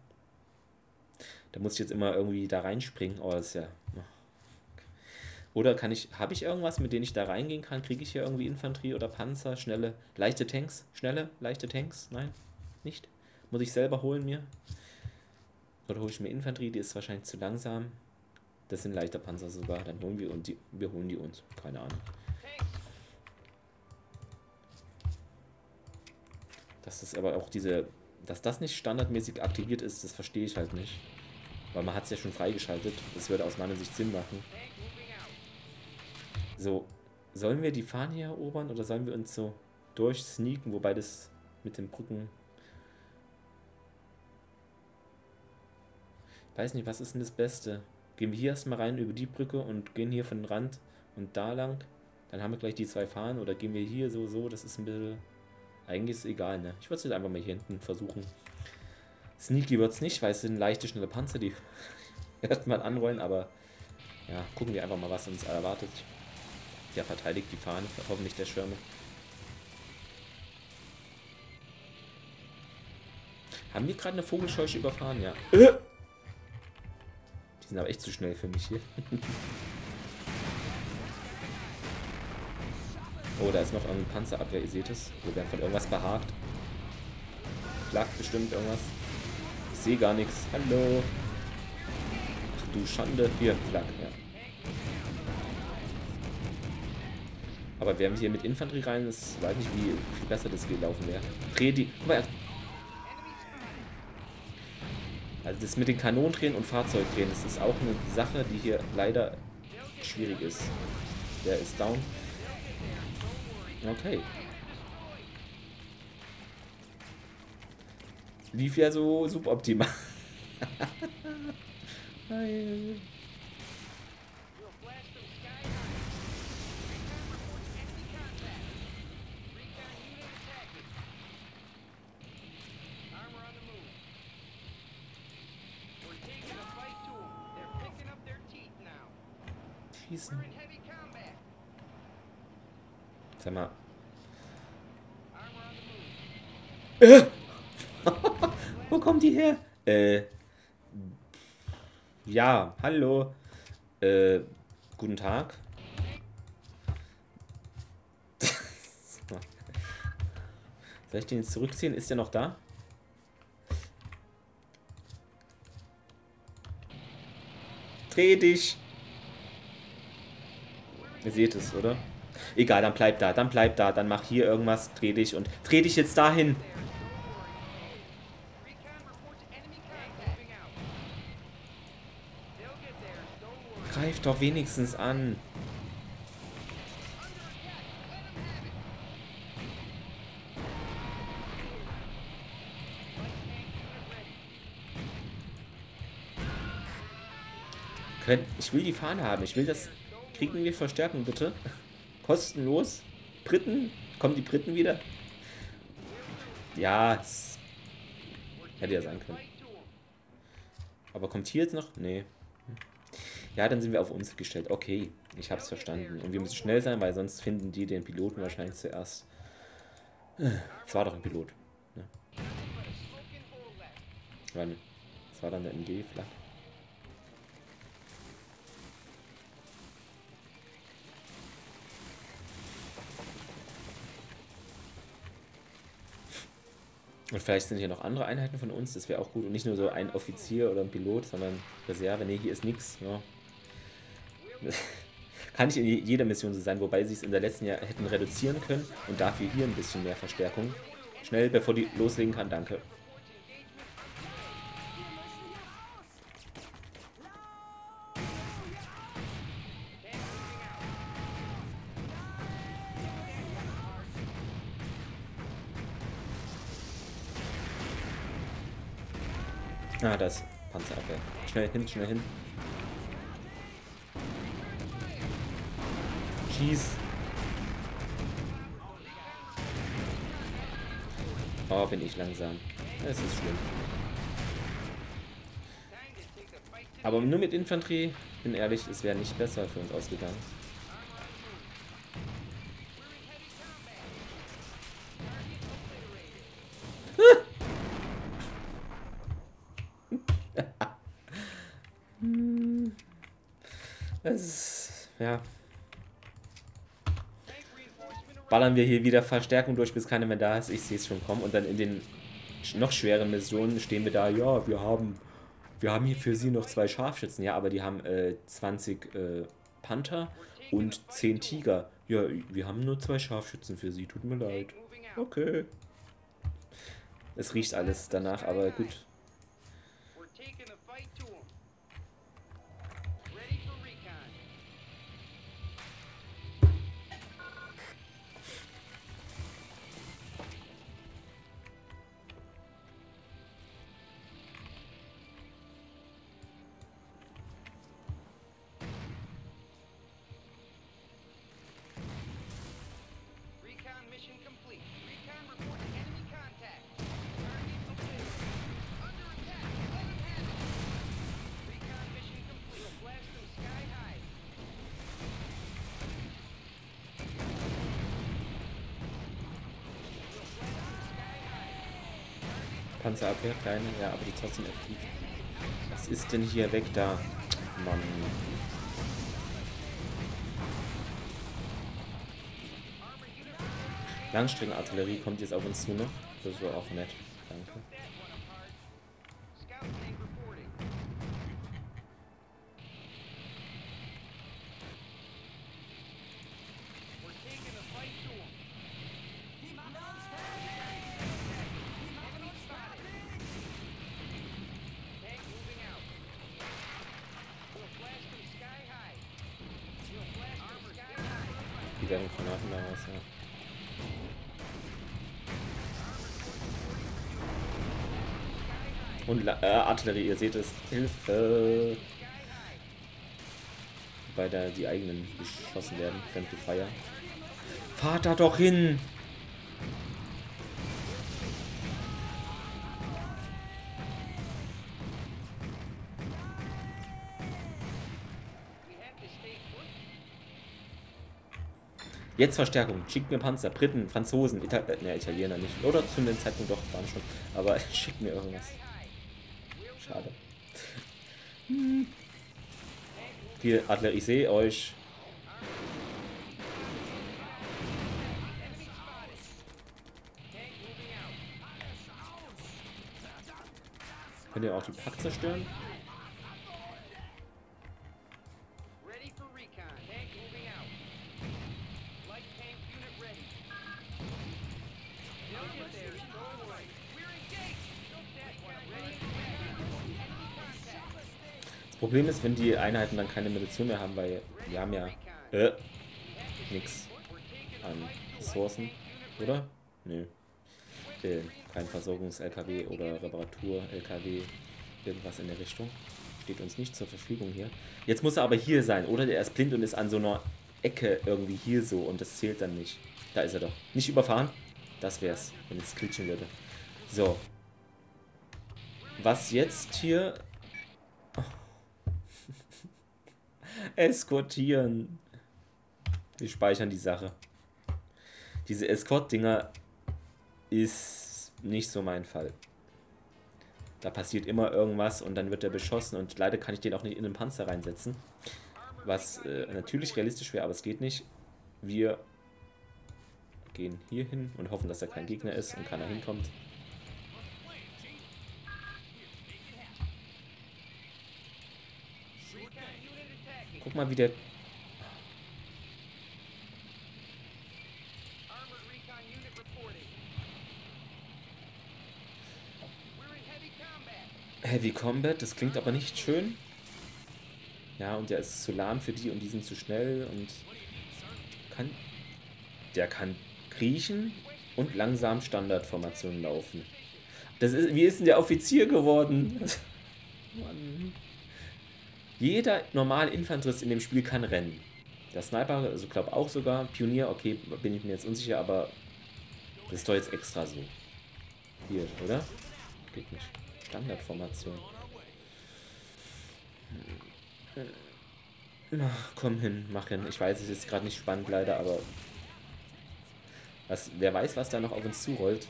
Da muss ich jetzt immer irgendwie da reinspringen. Oh, das ist ja... Oder habe ich irgendwas, mit dem ich da reingehen kann? Kriege ich hier irgendwie Infanterie oder Panzer? Leichte Tanks? Nein, nicht. Muss ich selber holen mir? Oder hole ich mir Infanterie? Die ist wahrscheinlich zu langsam. Das sind leichte Panzer sogar. Dann holen wir die uns. Keine Ahnung. Das ist aber auch dass das nicht standardmäßig aktiviert ist, das verstehe ich halt nicht. Weil man hat es ja schon freigeschaltet. Das würde aus meiner Sicht Sinn machen. So, sollen wir die Fahne hier erobern oder sollen wir uns so durchsneaken, wobei das mit den Brücken... Ich weiß nicht, was ist denn das Beste? Gehen wir hier erstmal rein über die Brücke und gehen hier von den Rand und da lang. Dann haben wir gleich die 2 Fahnen. Oder gehen wir hier so, das ist ein bisschen... Eigentlich ist es egal, ne? Ich würde es jetzt einfach mal hier hinten versuchen. Sneaky wird es nicht, weil es sind leichte, schnelle Panzer, die hört man anrollen, aber ja, gucken wir einfach mal, was uns erwartet. Der verteidigt die Fahne, hoffentlich der Schirme. Haben wir gerade eine Vogelscheuche überfahren? Ja. Die sind aber echt zu schnell für mich hier. Oh, da ist noch ein Panzerabwehr, ihr seht es. Wir werden von irgendwas behagt. Flak bestimmt irgendwas. Ich sehe gar nichts. Hallo. Ach du Schande. Hier, Flak, ja. Aber wären wir hier mit Infanterie rein, das weiß nicht, wie viel besser das gelaufen wäre. Dreh die. Guck mal. Also das mit den Kanonen drehen und Fahrzeug drehen, das ist auch eine Sache, die hier leider schwierig ist. Der ist down. Okay. Lief ja so suboptimal. schießen. Sag mal. Wo kommt die her? Ja, hallo. Guten Tag. Soll ich den jetzt zurückziehen? Ist der noch da? Dreh dich! Ihr seht es, oder? Egal, dann bleib da, dann mach hier irgendwas, dreh dich und dreh dich jetzt dahin! Greif doch wenigstens an! Ich will die Fahne haben. Ich will das... Kriegen wir Verstärkung, bitte? Kostenlos? Briten? Kommen die Briten wieder? Ja, es hätte ja sein können. Aber kommt hier jetzt noch? Nee. Ja, dann sind wir auf uns gestellt. Okay, ich hab's verstanden. Und wir müssen schnell sein, weil sonst finden die den Piloten wahrscheinlich zuerst. Es war doch ein Pilot. Ne? Wann? Das war dann der MG flach. Und vielleicht sind hier noch andere Einheiten von uns, das wäre auch gut. Und nicht nur so ein Offizier oder ein Pilot, sondern Reserve. Ne, hier ist nichts. Ja. Kann nicht in jeder Mission so sein, wobei sie es in der letzten Jahr hätten reduzieren können und dafür hier ein bisschen mehr Verstärkung. Schnell, bevor die loslegen kann, danke. Ah, das Panzerabwehr. Schnell hin, schnell hin. Schieß. Oh, bin ich langsam. Es ist schlimm. Aber nur mit Infanterie, bin ehrlich, es wäre nicht besser für uns ausgegangen. Es ist, ja. Ballern wir hier wieder Verstärkung durch, bis keiner mehr da ist. Ich sehe es schon kommen. Und dann in den noch schweren Missionen stehen wir da. Ja, wir haben hier für sie noch 2 Scharfschützen. Ja, aber die haben 20 Panther und 10 Tiger. Ja, wir haben nur 2 Scharfschützen für sie. Tut mir leid. Okay. Es riecht alles danach, aber gut. Panzerabwehr, kleine, ja, aber die trotzdem aktiv. Was ist denn hier weg da? Mann. Langstreckenartillerie kommt jetzt auf uns zu noch. Das war auch nett. Danke. Die werden Granaten daraus, ja. Und Artillerie, ihr seht es. Hilfe! Wobei da die eigenen geschossen werden. Friendly Fire. Fahrt da doch hin! Jetzt Verstärkung. Schickt mir Panzer. Briten, Franzosen, Italiener nicht. Oder zu dem Zeitpunkt doch, waren schon. Aber schickt mir irgendwas. Schade. Hier, Adler, ich sehe euch. Könnt ihr auch die Pack zerstören? Das Problem ist, wenn die Einheiten dann keine Munition mehr haben, weil wir haben ja nix an Ressourcen, oder? Nö. Kein Versorgungs-LKW oder Reparatur-LKW, irgendwas in der Richtung. Steht uns nicht zur Verfügung hier. Jetzt muss er aber hier sein, oder? Der ist blind und ist an so einer Ecke irgendwie hier so und das zählt dann nicht. Da ist er doch. Nicht überfahren? Das wär's, wenn es glitschen würde. So. Was jetzt hier... Eskortieren. Wir speichern die Sache. Diese Escort-Dinger ist nicht so mein Fall. Da passiert immer irgendwas und dann wird er beschossen und leider kann ich den auch nicht in den Panzer reinsetzen. Was natürlich realistisch wäre, aber es geht nicht. Wir gehen hier hin und hoffen, dass er kein Gegner ist und keiner hinkommt. Guck mal, wie der... Heavy Combat, das klingt aber nicht schön. Ja, und der ist zu lahm für die und die sind zu schnell und der kann kriechen und langsam Standardformationen laufen. Wie ist denn der Offizier geworden? Mann. Jeder normale Infanterist in dem Spiel kann rennen. Der Sniper, also glaube auch sogar. Pionier, okay, bin ich mir jetzt unsicher, aber das ist doch jetzt extra so. Hier, oder? Geht nicht. Standardformation. Ach, komm hin, mach hin. Ich weiß, es ist gerade nicht spannend leider, aber wer weiß, was da noch auf uns zurollt.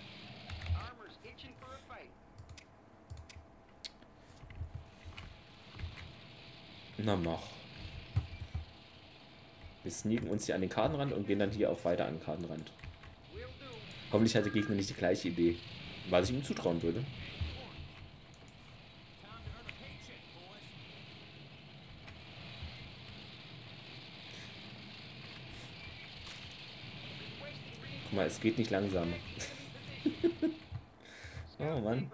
Na mach. Wir sneaken uns hier an den Kartenrand und gehen dann hier auch weiter an den Kartenrand. Hoffentlich hat der Gegner nicht die gleiche Idee, was ich ihm zutrauen würde. Guck mal, es geht nicht langsamer. Oh Mann.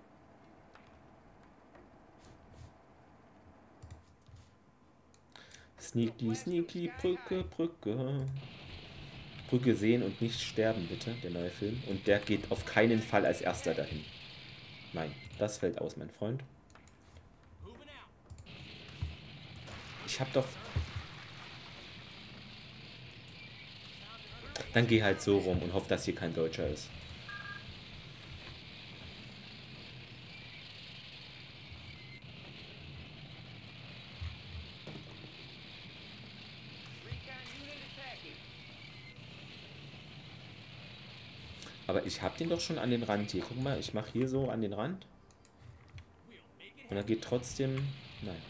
Sneaky, sneaky, Brücke, Brücke. Brücke sehen und nicht sterben, bitte, der neue Film. Und der geht auf keinen Fall als erster dahin. Nein, das fällt aus, mein Freund. Ich hab doch... Dann geh halt so rum und hoff, dass hier kein Deutscher ist. Aber ich hab den doch schon an den Rand hier. Guck mal, ich mache hier so an den Rand. Und er geht trotzdem... Nein.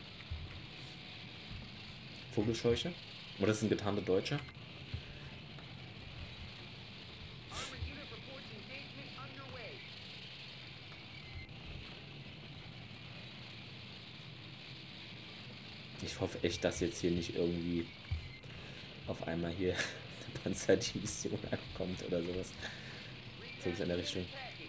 Vogelscheuche? Oder das ist ein getarnter Deutscher? Ich hoffe echt, dass jetzt hier nicht irgendwie auf einmal hier eine Panzerdivision ankommt oder sowas. So ist in der Richtung.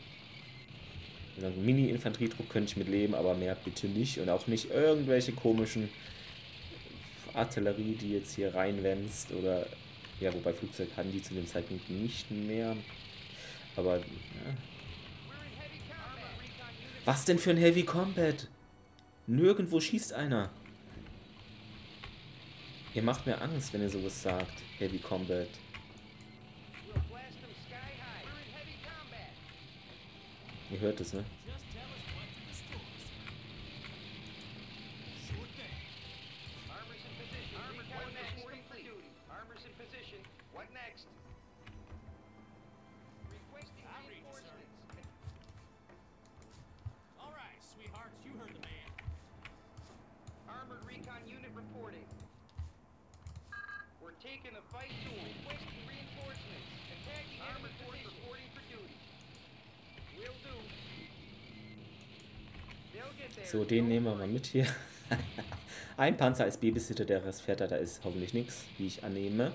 Ein Mini-Infanterietrupp könnte ich mit leben, aber mehr bitte nicht. Und auch nicht irgendwelche komischen Artillerie, die jetzt hier reinwänzt oder... Ja, wobei Flugzeug hatten die zu dem Zeitpunkt nicht mehr. Aber... Ja. Was denn für ein Heavy Combat? Nirgendwo schießt einer. Ihr macht mir Angst, wenn ihr sowas sagt. Heavy Combat. Ihr hört es, ne? So, den nehmen wir mal mit hier. Ein Panzer als Babysitter, der Rest fährt da ist hoffentlich nichts, wie ich annehme.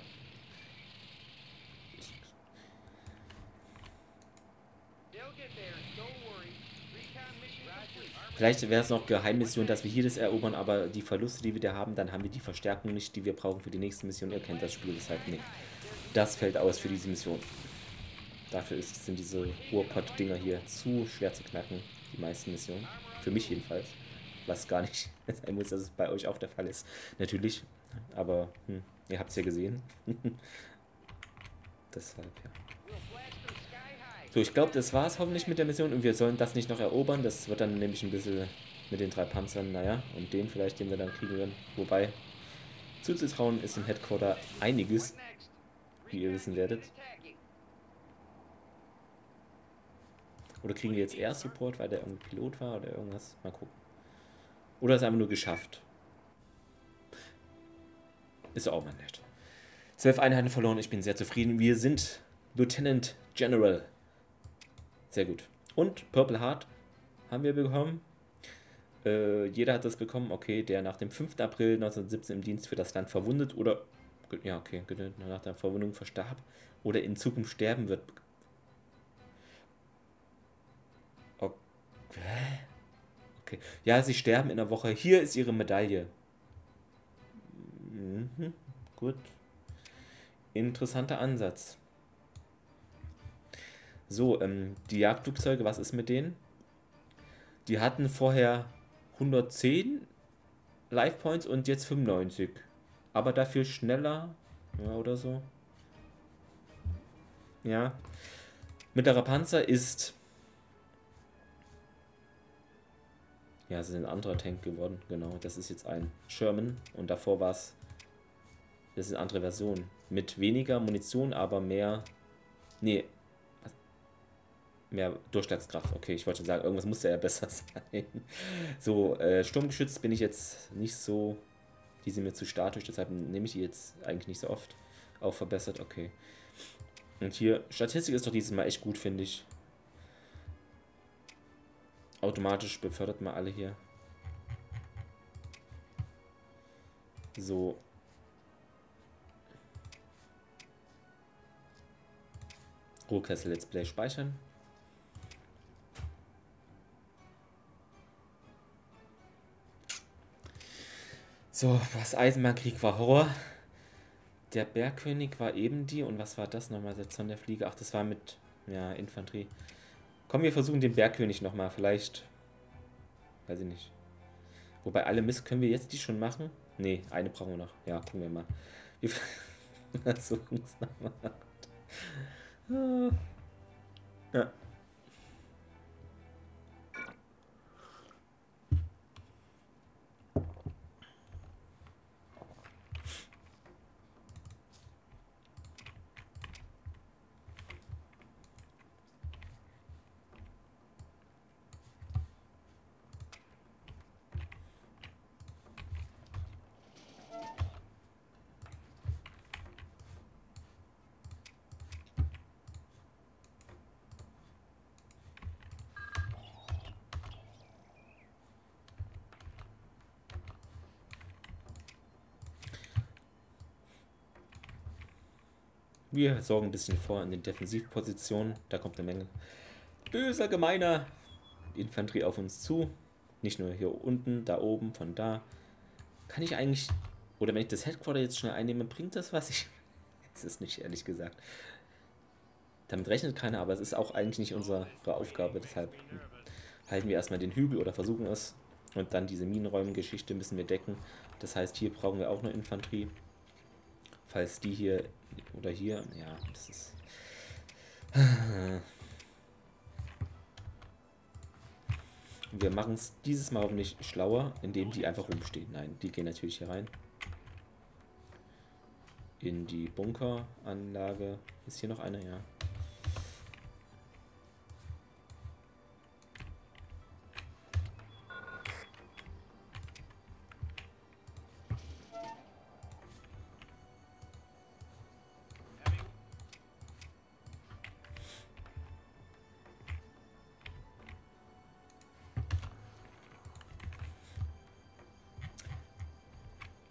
Vielleicht wäre es noch Geheimmission, dass wir hier das erobern, aber die Verluste, die wir da haben, dann haben wir die Verstärkung nicht, die wir brauchen für die nächste Mission. Ihr kennt das Spiel, deshalb nee. Das fällt aus für diese Mission. Dafür sind diese Ruhrpott-Dinger hier zu schwer zu knacken, die meisten Missionen. Für mich jedenfalls. Was gar nicht sein muss, dass es bei euch auch der Fall ist. Natürlich, aber ihr habt es ja gesehen. Deshalb, ja. So, ich glaube, das war es hoffentlich mit der Mission und wir sollen das nicht noch erobern. Das wird dann nämlich ein bisschen mit den 3 Panzern, naja, und den vielleicht, den wir dann kriegen werden. Wobei, zuzutrauen ist im Headquarter einiges, wie ihr wissen werdet. Oder kriegen wir jetzt eher Support, weil der irgendwie Pilot war oder irgendwas? Mal gucken. Oder ist einfach nur geschafft. Ist auch mal nett. 12 Einheiten verloren, ich bin sehr zufrieden. Wir sind Lieutenant General. Sehr gut. Und Purple Heart haben wir bekommen. Jeder hat das bekommen. Okay, der nach dem 5. April 1917 im Dienst für das Land verwundet oder, ja okay, nach der Verwundung verstarb oder in Zukunft sterben wird. Okay. Ja, sie sterben in der Woche. Hier ist ihre Medaille. Mhm, gut. Interessanter Ansatz. So, die Jagdflugzeuge, was ist mit denen? Die hatten vorher 110 Life Points und jetzt 95. Aber dafür schneller, ja, oder so. Ja. Mittlerer Panzer ist... Ja, es ist ein anderer Tank geworden, genau. Das ist jetzt ein Sherman und davor war es... Das ist eine andere Version. Mit weniger Munition, aber mehr... Nee. Mehr Durchschlagskraft. Okay, ich wollte schon sagen, irgendwas musste ja besser sein. So, Sturmgeschütz bin ich jetzt nicht so... Die sind mir zu statisch, deshalb nehme ich die jetzt eigentlich nicht so oft. Auch verbessert, okay. Und hier, Statistik ist doch dieses Mal echt gut, finde ich. Automatisch befördert man alle hier. So. Ruhrkessel Let's Play speichern. So, was Eisenbahnkrieg war Horror. Der Bergkönig war eben die. Und was war das nochmal? Der Zorn der Fliege. Ach, das war mit, ja, Infanterie. Komm, wir versuchen den Bergkönig nochmal. Vielleicht. Weiß ich nicht. Wobei alle Mist, können wir jetzt die schon machen? Ne, eine brauchen wir noch. Ja, gucken wir mal. Wir versuchen es nochmal. Ja. Wir sorgen ein bisschen vor in den Defensivpositionen. Da kommt eine Menge böser, gemeiner Infanterie auf uns zu. Nicht nur hier unten, da oben, von da. Kann ich eigentlich... Oder wenn ich das Headquarter jetzt schnell einnehme, bringt das was? Ich weiß es nicht, ehrlich gesagt. Damit rechnet keiner, aber es ist auch eigentlich nicht unsere Aufgabe. Deshalb halten wir erstmal den Hügel oder versuchen es. Und dann diese Minenräumen-Geschichte müssen wir decken. Das heißt, hier brauchen wir auch eine Infanterie. Falls die hier oder hier, ja, das ist... Wir machen es dieses Mal hoffentlich schlauer, indem die einfach rumstehen. Nein, die gehen natürlich hier rein. In die Bunkeranlage. Ist hier noch eine? Ja.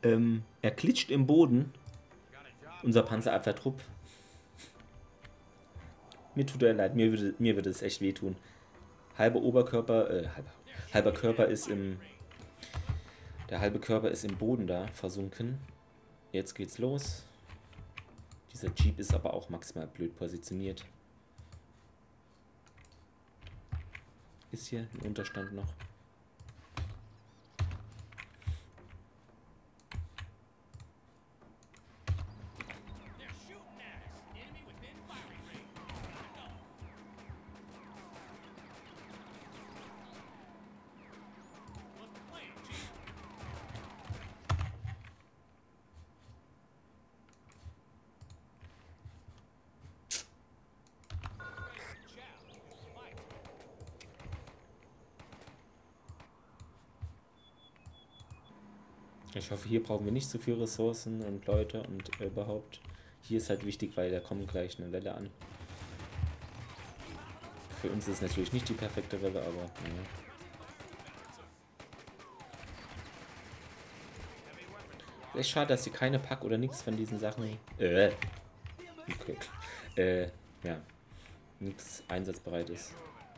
Er klitscht im Boden. Unser Panzerabwehrtrupp. Mir tut er leid, mir würde es echt wehtun. Halber Oberkörper, halber Körper ist im... Der halbe Körper ist im Boden da, versunken. Jetzt geht's los. Dieser Jeep ist aber auch maximal blöd positioniert. Ist hier ein Unterstand noch? Ich hoffe, hier brauchen wir nicht so viele Ressourcen und Leute und überhaupt. Hier ist halt wichtig, weil da kommt gleich eine Welle an. Für uns ist es natürlich nicht die perfekte Welle, aber ja. Echt schade, dass hier keine Pack oder nichts von diesen Sachen. Okay. Ja. Nichts einsatzbereit ist.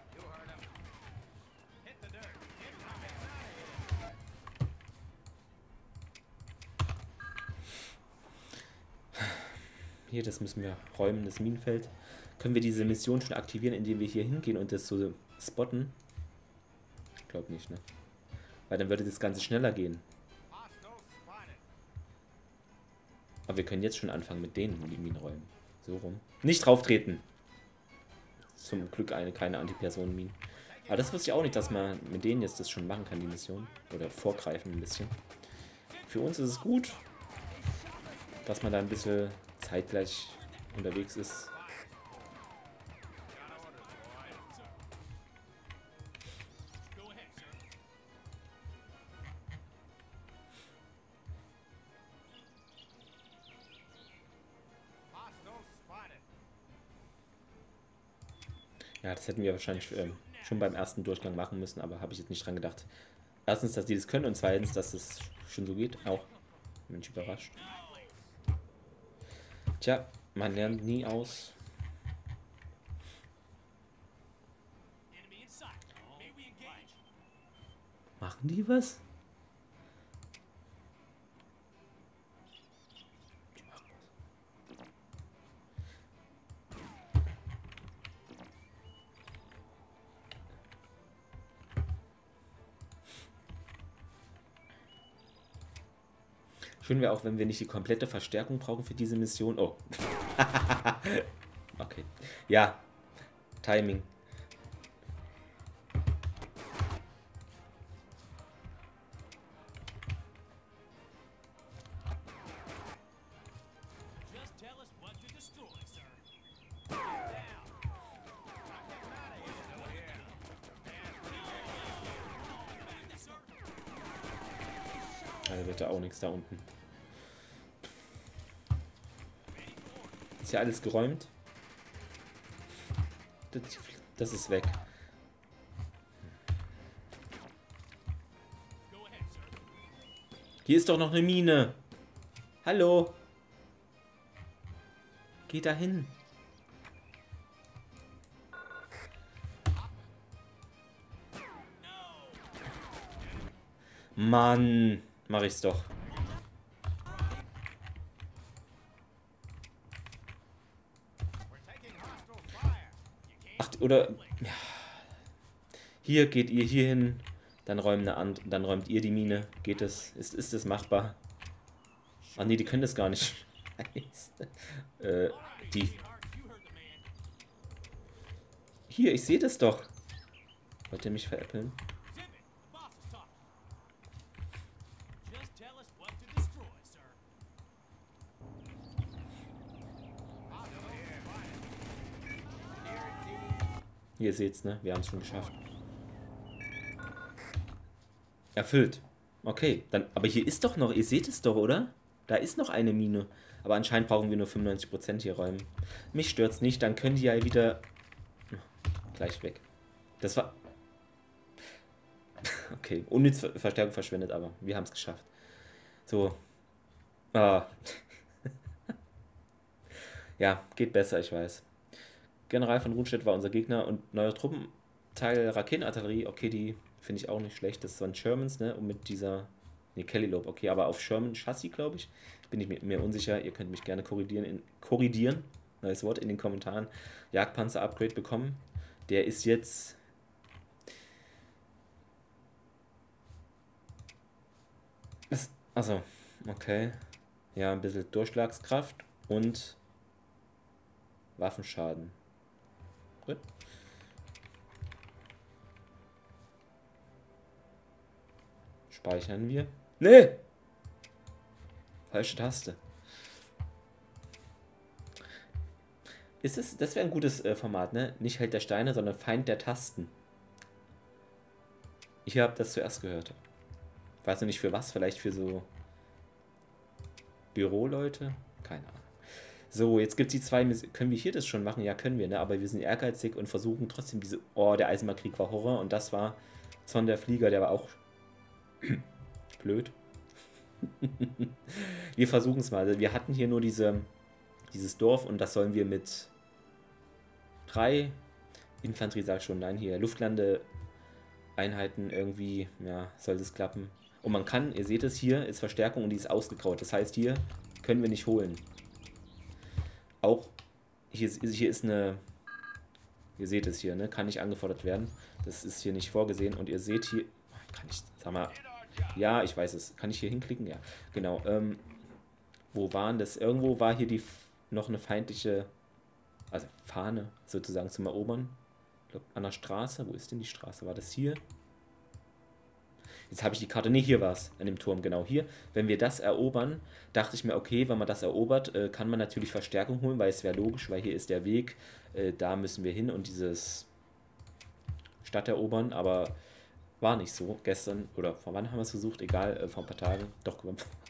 Hier, das müssen wir räumen, das Minenfeld. Können wir diese Mission schon aktivieren, indem wir hier hingehen und das so spotten? Ich glaube nicht, ne? Weil dann würde das Ganze schneller gehen. Aber wir können jetzt schon anfangen mit denen Minen räumen. So rum. Nicht drauf treten! Zum Glück keine Antipersonenminen. Aber das wusste ich auch nicht, dass man mit denen jetzt das schon machen kann, die Mission. Oder vorgreifen ein bisschen. Für uns ist es gut, dass man da ein bisschen zeitgleich unterwegs ist. Ja, das hätten wir wahrscheinlich schon beim ersten Durchgang machen müssen, aber habe ich jetzt nicht dran gedacht. Erstens, dass die das können und zweitens, dass es schon so geht. Auch. Mensch, überrascht. Tja, man lernt nie aus. Machen die was? Schön wäre auch, wenn wir nicht die komplette Verstärkung brauchen für diese Mission. Oh. Okay. Ja. Timing. Da wird ja auch nichts da unten. Ist ja alles geräumt. Das ist weg. Hier ist doch noch eine Mine. Hallo. Geh da hin. Mann, mach ich's doch. Ach, oder ja. Hier geht ihr hier hin, dann dann räumt ihr die Mine. Geht es? Ist es machbar? Ach nee, die können das gar nicht. Die. Hier, ich sehe das doch. Wollt ihr mich veräppeln? Ihr seht's, ne? Wir haben es schon geschafft. Erfüllt. Okay, dann. Aber hier ist doch noch, ihr seht es doch, oder? Da ist noch eine Mine. Aber anscheinend brauchen wir nur 95% hier räumen. Mich stört's nicht, dann können die ja wieder. Gleich weg. Das war. Okay, unnütz Verstärkung verschwendet, aber wir haben es geschafft. So, Ah, ja, geht besser, ich weiß. General von Rundstedt war unser Gegner und neuer Truppenteil Raketenartillerie, okay, die finde ich auch nicht schlecht. Das waren Shermans, ne? Und mit dieser. Ne, Kelly Lobe, okay, aber auf Sherman Chassis, glaube ich. Bin ich mir unsicher. Ihr könnt mich gerne korrigieren. Neues Wort in den Kommentaren. Jagdpanzer Upgrade bekommen. Der ist jetzt. Achso, okay. Ja, ein bisschen Durchschlagskraft und Waffenschaden. Gut. Speichern wir. Nee! Falsche Taste. Das wäre ein gutes Format, ne? Nicht Held der Steine, sondern Feind der Tasten. Ich habe das zuerst gehört. Weiß noch nicht für was, vielleicht für so Büroleute? Keine Ahnung. So, jetzt gibt es die zwei Missionen. Können wir hier das schon machen? Ja, können wir, ne? Aber wir sind ehrgeizig und versuchen trotzdem diese. Oh, der Eisenbahnkrieg war Horror und das war Zorn der Flieger, der war auch blöd. Wir versuchen es mal. Also wir hatten hier nur dieses Dorf und das sollen wir mit 3 Infanterie, sagt schon, nein, hier Luftlandeeinheiten irgendwie, ja, soll das klappen. Und man kann, ihr seht es, hier ist Verstärkung und die ist ausgegraut. Das heißt, hier können wir nicht holen. Auch hier ist eine, ihr seht es hier, ne, kann nicht angefordert werden. Das ist hier nicht vorgesehen und ihr seht hier, kann ich, sag mal, ja, ich weiß es. Kann ich hier hinklicken? Ja, genau. Wo waren das? Irgendwo war hier noch eine feindliche, also Fahne sozusagen zum Erobern. Ich glaube, an der Straße. Wo ist denn die Straße? War das hier? Jetzt habe ich die Karte. Ne, hier war es. An dem Turm, genau hier. Wenn wir das erobern, dachte ich mir, okay, wenn man das erobert, kann man natürlich Verstärkung holen, weil es wäre logisch, weil hier ist der Weg. Da müssen wir hin und dieses Stadt erobern, aber war nicht so. Gestern, oder vor wann haben wir es versucht? Egal, vor ein paar Tagen. Doch,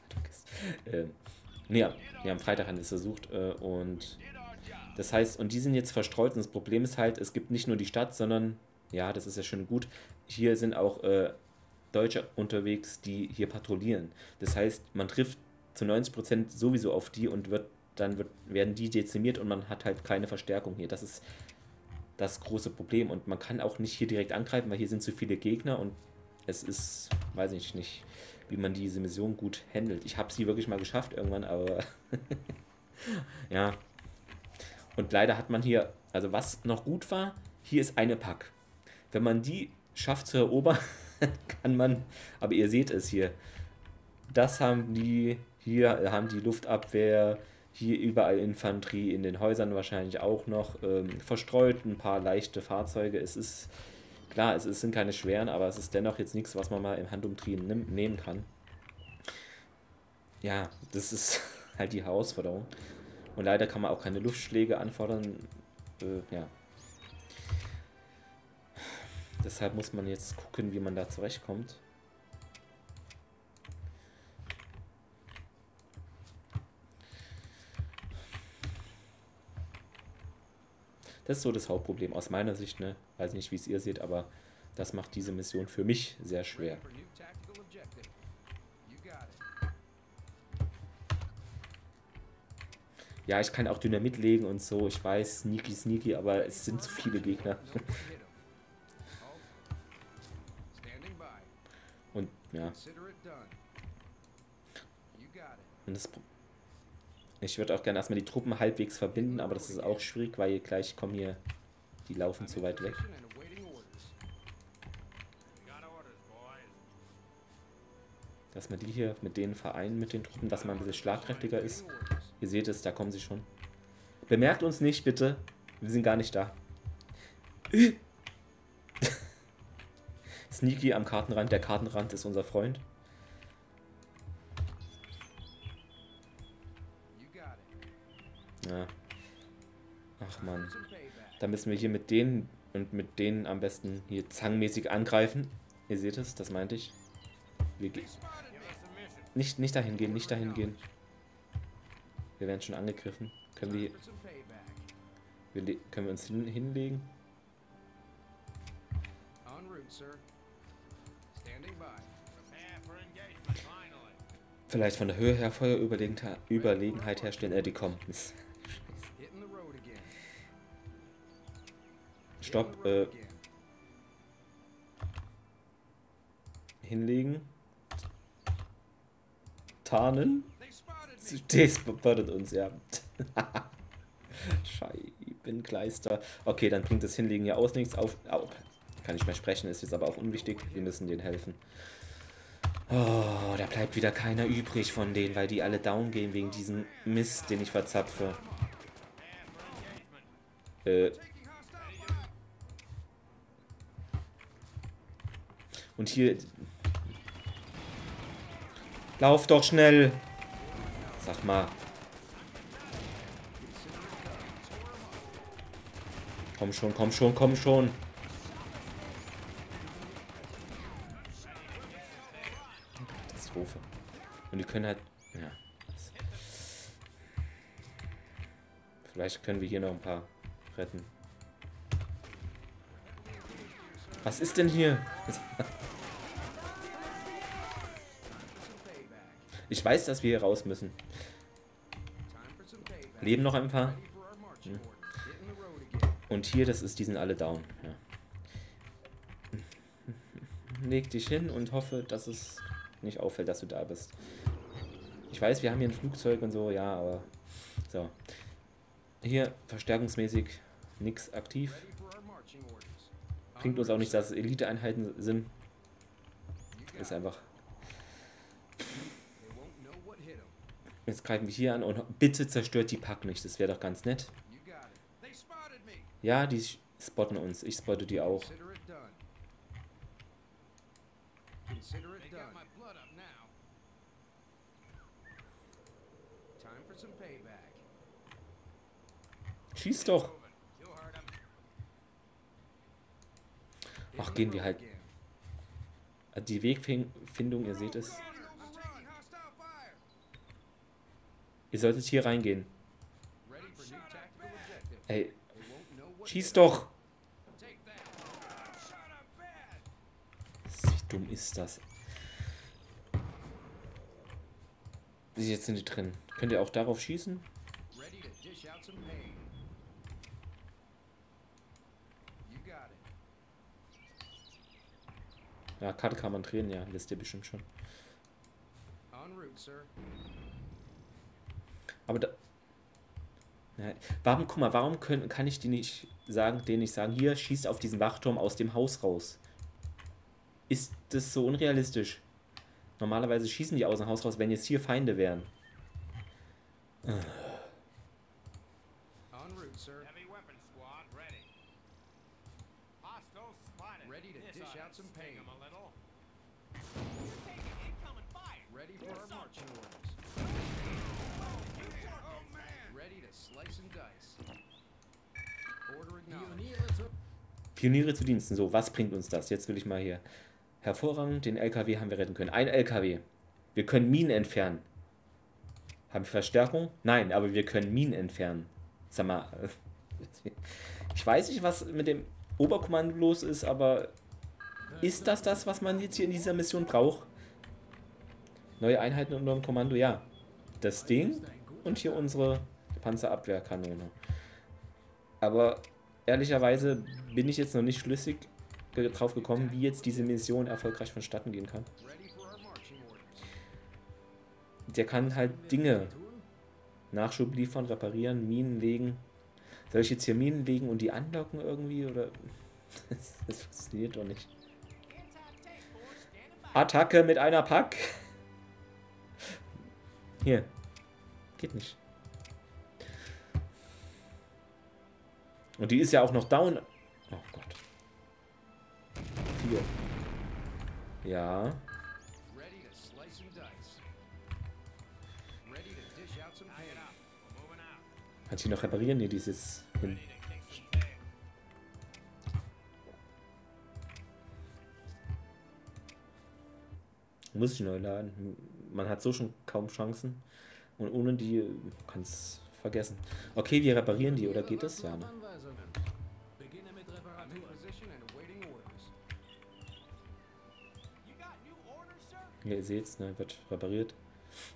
nee, am Freitag haben wir es versucht. Und das heißt, und die sind jetzt verstreut. Und das Problem ist halt, es gibt nicht nur die Stadt, sondern, ja, das ist ja schon gut. Hier sind auch Deutsche unterwegs, die hier patrouillieren. Das heißt, man trifft zu 90% sowieso auf die und werden die dezimiert und man hat halt keine Verstärkung hier. Das ist das große Problem. Und man kann auch nicht hier direkt angreifen, weil hier sind zu viele Gegner und es ist, weiß ich nicht, wie man diese Mission gut handelt. Ich habe sie wirklich mal geschafft irgendwann, aber ja. Und leider hat man hier, also was noch gut war, hier ist eine Pack. Wenn man die schafft zu erobern, kann man, aber ihr seht es hier, das haben die, hier haben die Luftabwehr, hier überall Infanterie, in den Häusern wahrscheinlich auch noch, verstreut, ein paar leichte Fahrzeuge. Es ist, klar, sind keine schweren, aber es ist dennoch jetzt nichts, was man mal im Handumdrehen nehmen kann. Ja, das ist halt die Herausforderung. Und leider kann man auch keine Luftschläge anfordern. Ja. Deshalb muss man jetzt gucken, wie man da zurechtkommt. Das ist so das Hauptproblem aus meiner Sicht, ne? Weiß nicht, wie es ihr seht, aber das macht diese Mission für mich sehr schwer. Ja, ich kann auch Dynamit legen und so, ich weiß, sneaky, aber es sind zu viele Gegner. Und ja. Und ich würde auch gerne erstmal die Truppen halbwegs verbinden, aber das ist auch schwierig, weil gleich kommen hier, die laufen zu weit weg. Dass man die hier mit denen vereinen, mit den Truppen, dass man ein bisschen schlagkräftiger ist. Ihr seht es, da kommen sie schon. Bemerkt uns nicht, bitte. Wir sind gar nicht da. Sneaky am Kartenrand. Der Kartenrand ist unser Freund. Ja. Ach man. Da müssen wir hier mit denen und mit denen am besten hier zangmäßig angreifen. Ihr seht es, das meinte ich. Wir gehen. Nicht dahin gehen, nicht dahin gehen. Wir werden schon angegriffen. Können wir uns hinlegen? Vielleicht von der Höhe her Feuerüberlegenheit herstellen. Die kommen. Stopp. Hinlegen. Tarnen. Das spottet uns, ja. Scheibengleister. Okay, dann bringt das Hinlegen ja aus nichts. Kann nicht mehr sprechen, ist jetzt aber auch unwichtig. Wir müssen denen helfen. Oh, da bleibt wieder keiner übrig von denen, weil die alle down gehen wegen diesem Mist, den ich verzapfe. Und hier... Lauf doch schnell! Sag mal. Komm schon, komm schon, komm schon. Katastrophe. Und die können halt... Ja. Vielleicht können wir hier noch ein paar retten. Was ist denn hier? Ich weiß, dass wir hier raus müssen. Leben noch ein paar. Und hier, die sind alle down. Ja. Leg dich hin und hoffe, dass es nicht auffällt, dass du da bist. Ich weiß, wir haben hier ein Flugzeug und so, ja, aber... So. Hier, verstärkungsmäßig, nichts aktiv. Bringt uns auch nicht, dass es Elite-Einheiten sind. Ist einfach... Jetzt greifen wir hier an und bitte zerstört die Pack nicht, das wäre doch ganz nett. Ja, die spotten uns, ich spotte die auch. Schieß doch! Ach, gehen wir halt. Die Wegfindung, ihr seht es. Ihr solltet hier reingehen. Ey, schieß doch! Wie dumm ist das? Jetzt sind die drin. Könnt ihr auch darauf schießen? Ja, Karte kann man drehen, ja, wisst ihr bestimmt schon. Aber da... Ja, guck mal, warum kann ich denen nicht sagen, hier, schießt auf diesen Wachturm aus dem Haus raus? Ist das so unrealistisch? Normalerweise schießen die aus dem Haus raus, wenn jetzt hier Feinde wären. Pioniere zu Diensten. So, was bringt uns das? Jetzt will ich mal hier. Hervorragend, den LKW haben wir retten können. Ein LKW. Wir können Minen entfernen. Haben wir Verstärkung? Nein, aber wir können Minen entfernen. Sag mal. Ich weiß nicht, was mit dem Oberkommando los ist, aber ist das, was man jetzt hier in dieser Mission braucht? Neue Einheiten unter dem Kommando? Ja. Das Ding und hier unsere Panzerabwehrkanone. Aber ehrlicherweise bin ich jetzt noch nicht schlüssig drauf gekommen, wie jetzt diese Mission erfolgreich vonstatten gehen kann. Der kann halt Dinge, Nachschub liefern, reparieren, Minen legen. Soll ich jetzt hier Minen legen und die anlocken irgendwie, oder? Das funktioniert doch nicht. Attacke mit einer Pack. Hier. Geht nicht. Und die ist ja auch noch down. Oh Gott. 4. Ja. Kann ich die noch reparieren? Nee, dieses hin. Muss ich neu laden. Man hat so schon kaum Chancen. Und ohne die kann es vergessen. Okay, wir reparieren die, oder geht das? Ja, ne? Ja, ihr seht's, ne? Wird repariert.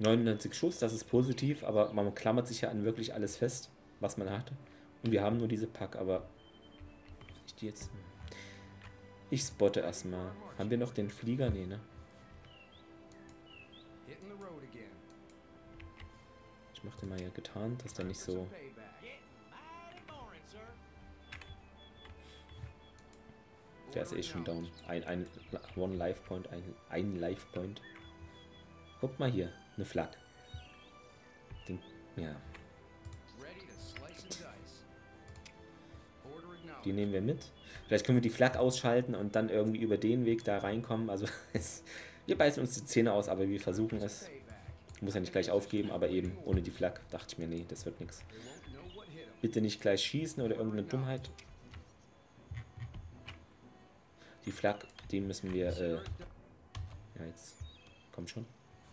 99 Schuss, das ist positiv, aber man klammert sich ja an wirklich alles fest, was man hatte. Und wir haben nur diese Pack, aber ich die jetzt. Ich spotte erstmal. Haben wir noch den Flieger? Nee, ne? Ich mach den mal hier getarnt, dass der nicht so. Der ist eh schon down. Ein One Life Point, ein Life Point. Guck mal hier, eine Flak. Den, ja. Die nehmen wir mit. Vielleicht können wir die Flak ausschalten und dann irgendwie über den Weg da reinkommen. Also wir beißen uns die Zähne aus, aber wir versuchen es. Ich muss ja nicht gleich aufgeben, aber eben ohne die Flak dachte ich mir, nee, das wird nichts. Bitte nicht gleich schießen oder irgendeine Dummheit. Die Flak, den müssen wir, ja jetzt, kommt schon.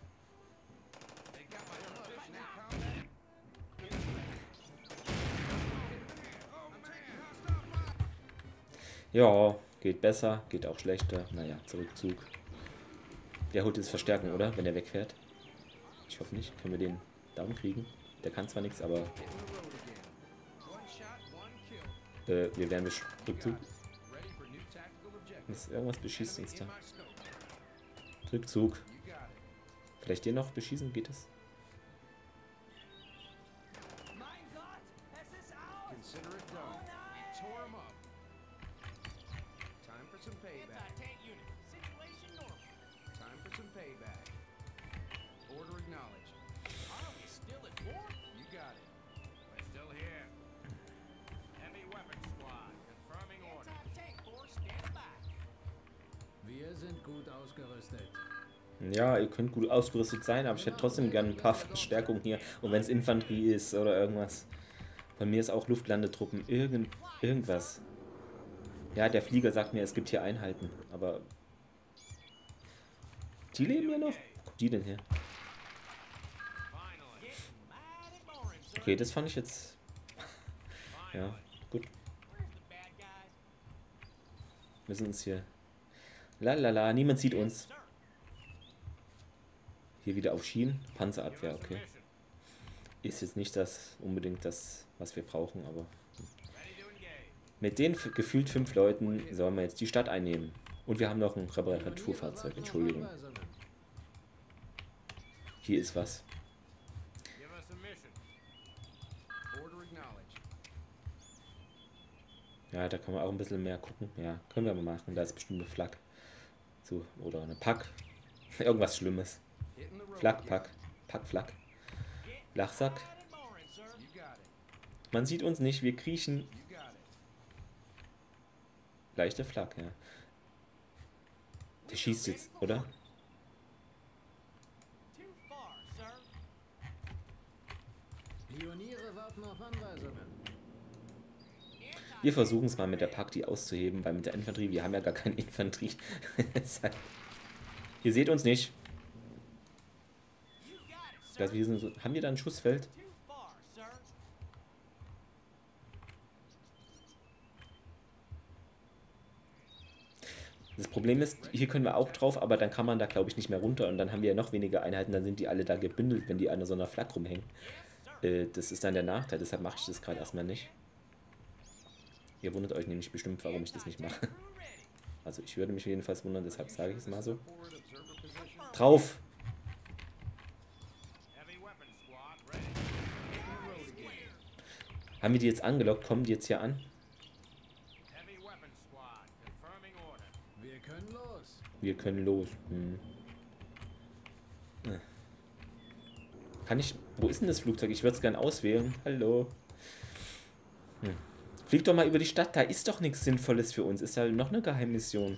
Ja, geht besser, geht auch schlechter. Naja, Zurückzug. Der holt jetzt Verstärkung, oder? Wenn er wegfährt. Ich hoffe nicht. Können wir den down kriegen? Der kann zwar nichts, aber... wir werden Rückzug. Irgendwas beschießt uns da. Rückzug. Vielleicht den noch beschießen? Geht es? Wir sind gut ausgerüstet. Ja, ihr könnt gut ausgerüstet sein, aber ich hätte trotzdem gerne ein paar Verstärkungen hier. Und wenn es Infanterie ist oder irgendwas. Bei mir ist auch Luftlandetruppen. Irgendwas. Ja, der Flieger sagt mir, es gibt hier Einheiten. Aber... Die leben ja noch? Wo kommt die denn her? Okay, das fand ich jetzt... Ja, gut. Wir sind uns hier... Lalala, niemand sieht uns. Hier wieder auf Schienen. Panzerabwehr, okay. Ist jetzt nicht unbedingt das, was wir brauchen, aber... Mit den gefühlt 5 Leuten sollen wir jetzt die Stadt einnehmen. Und wir haben noch ein Reparaturfahrzeug, Entschuldigung. Hier ist was. Ja, da kann man auch ein bisschen mehr gucken. Ja, können wir mal machen. Da ist bestimmt eine Flak. So, oder eine Pack. Irgendwas Schlimmes. Flak, Pack. Pack, Flak. Lachsack. Man sieht uns nicht, wir kriechen. Leichte Flak, ja. Der schießt jetzt, oder? Pioniere warten auf Anweisungen. Wir versuchen es mal mit der Pack, die auszuheben, weil mit der Infanterie, wir haben ja gar keine Infanterie. Ihr seht uns nicht. Haben wir da ein Schussfeld? Das Problem ist, hier können wir auch drauf, aber dann kann man da, glaube ich, nicht mehr runter. Und dann haben wir ja noch weniger Einheiten, dann sind die alle da gebündelt, wenn die an so einer Flak rumhängen. Das ist dann der Nachteil, deshalb mache ich das gerade erstmal nicht. Ihr wundert euch nämlich bestimmt, warum ich das nicht mache. Also ich würde mich jedenfalls wundern, deshalb sage ich es mal so. Drauf! Haben wir die jetzt angelockt? Kommen die jetzt hier an? Wir können los. Wir können los. Kann ich... Wo ist denn das Flugzeug? Ich würde es gerne auswählen. Hallo. Flieg doch mal über die Stadt. Da ist doch nichts Sinnvolles für uns. Ist da noch eine Geheimmission?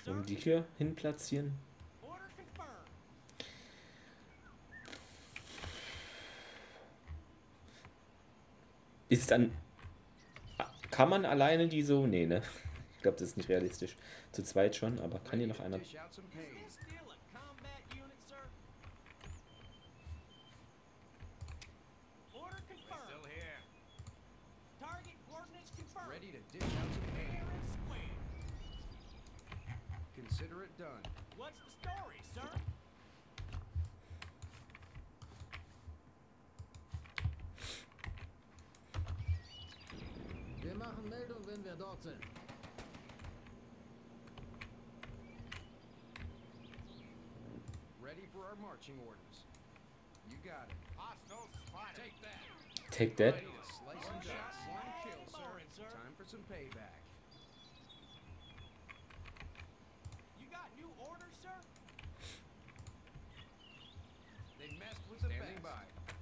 Um die hier hin platzieren. Order confirmed. Ist dann... Kann man alleine die so... Nee, ne? Ich glaube, das ist nicht realistisch. Zu zweit schon, aber kann hier noch einer... Dish out some Is pain. this still a combat unit, sir? Order confirmed. Still here. Target coordinates confirmed. Ready to dish out some pain. Fair and square. Consider it done. What's the story, sir? Wir machen Meldung, wenn wir dort sind. Ready for our marching orders. You got it. Hostiles spotted. Take that. Take that. Ready to slice and dice. One kill, sir. Morning, sir. Time for some payback. You got new orders, sir? They messed with the Standing by.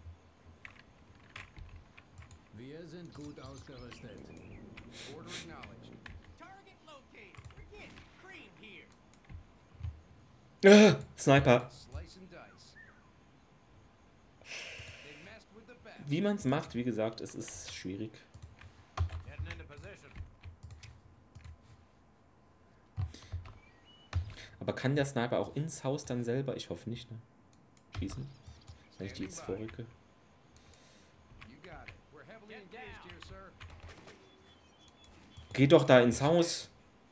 Wir sind gut ausgerüstet. Order acknowledged. Target located. We're getting creamed here. Sniper. Slice and dice. They messed with the best. Wie man es macht, wie gesagt, es ist schwierig. Heading into position. Aber kann der Sniper auch ins Haus dann selber? Ich hoffe nicht, ne? Schießen? Wenn ich die jetzt vorrücke. You got it. We're heavily engaged here, sir. Geh doch da ins Haus.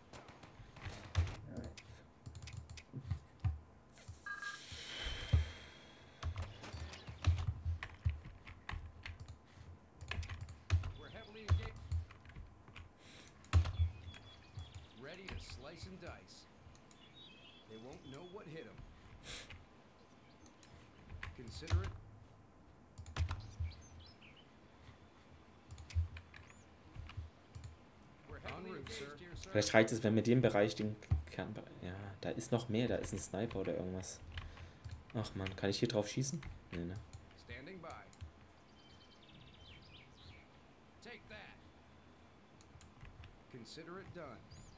We're heavily engaged. Ready to slice and dice. They won't know what hit them. Consider it. We're heavily En route, engaged sir. here, sir. Vielleicht reicht es, wenn wir den Bereich, den Kern... Ja, da ist noch mehr. Da ist ein Sniper oder irgendwas. Ach man, kann ich hier drauf schießen? Nee, ne? Standing by. Take that. Consider it done.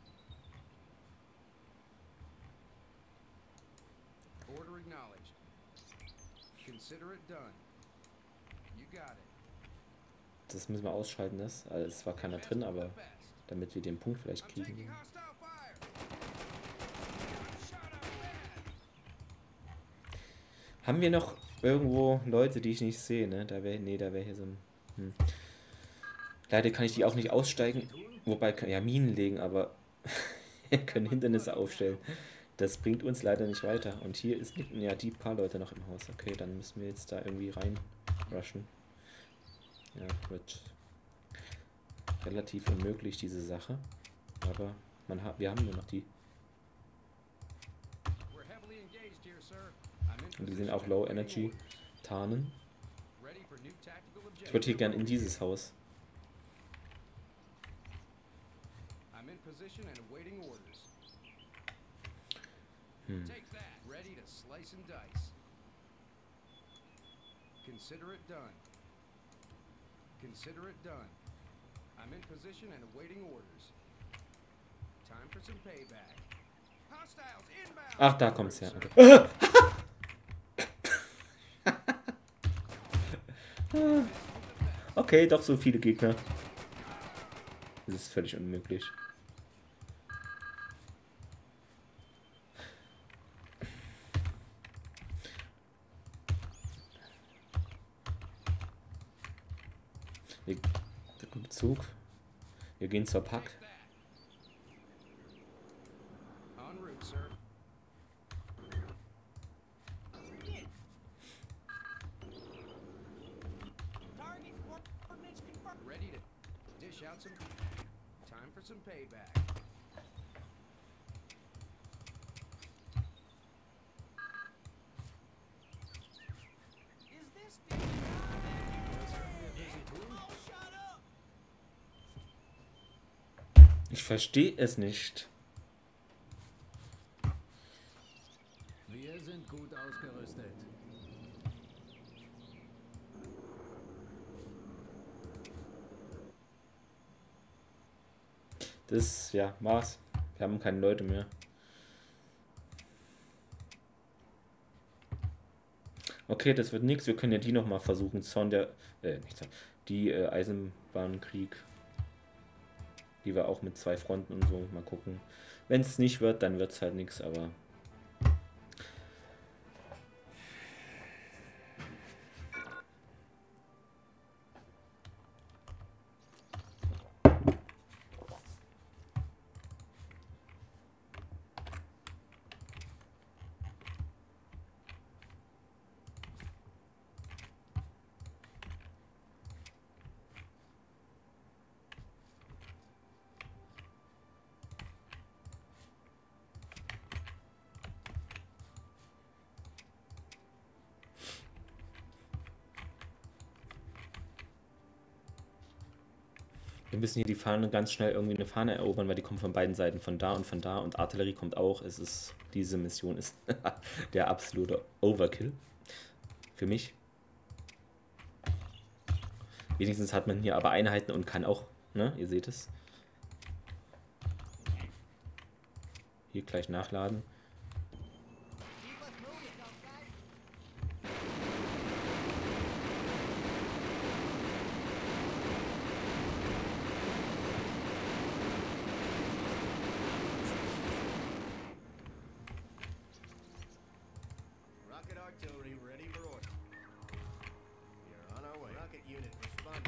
Order acknowledged. Consider it done. You got it. Das müssen wir ausschalten, das. Also, es war keiner drin, aber damit wir den Punkt vielleicht I'm taking kriegen. hostile fire. Shot up bad. Haben wir noch irgendwo Leute, die ich nicht sehe, ne? Da wäre hier so ein... Leider kann ich die auch nicht aussteigen. Wobei, ja, Minen legen, aber wir können Hindernisse aufstellen. Das bringt uns leider nicht weiter. Und hier ist ja die paar Leute noch im Haus. Okay, dann müssen wir jetzt da irgendwie rein rushen. Ja, wird relativ unmöglich, diese Sache. Aber wir haben nur noch die. We're heavily engaged here, sir. I'm in Und die sind position auch and Low awaiting Energy. orders. Tarnen. Ready for new tactical Ich würde hier objective. gern in dieses Haus. I'm in position and awaiting orders. Take that. Ready to slice and dice. Consider it done. Consider it done. I'm in position and awaiting orders. Time for some payback. Hostiles inbound. Ach, da kommt's her. Okay. Okay, doch so viele Gegner. Das ist völlig unmöglich. Da kommt Zug. Wir gehen zur Pack. En route, sir. Target coordinates confirmed. Ready to dish out some. Time for some payback. Is this the all shut up? Ich verstehe es nicht. Wir sind gut ausgerüstet. Das, ja, war's. Wir haben keine Leute mehr. Okay, das wird nichts. Wir können ja die nochmal versuchen. Zorn der. Nicht Zorn. Die Eisenbahnkrieg. Die war auch mit 2 Fronten und so. Mal gucken. Wenn es nicht wird, dann wird es halt nichts, aber. Wir müssen hier die Fahne ganz schnell irgendwie eine Fahne erobern, weil die kommen von beiden Seiten, von da und Artillerie kommt auch. Diese Mission ist der absolute Overkill. Für mich. Wenigstens hat man hier aber Einheiten und kann auch, ne, ihr seht es. Hier gleich nachladen. Rocket artillery ready for order. We are on our way. Rocket unit responding.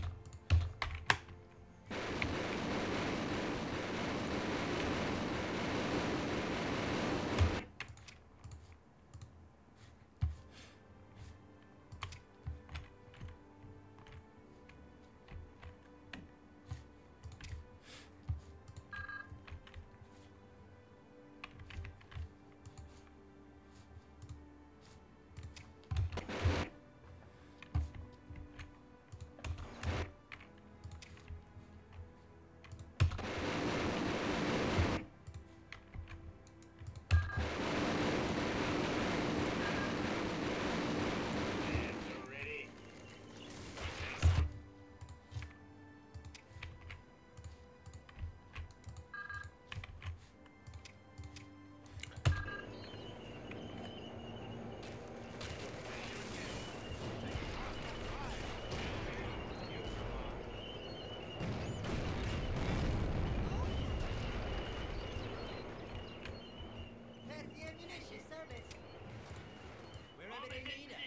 Pass the ammunition service. Wherever they need us.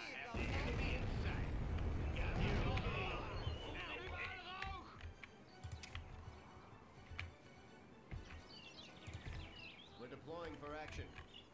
We're deploying for action.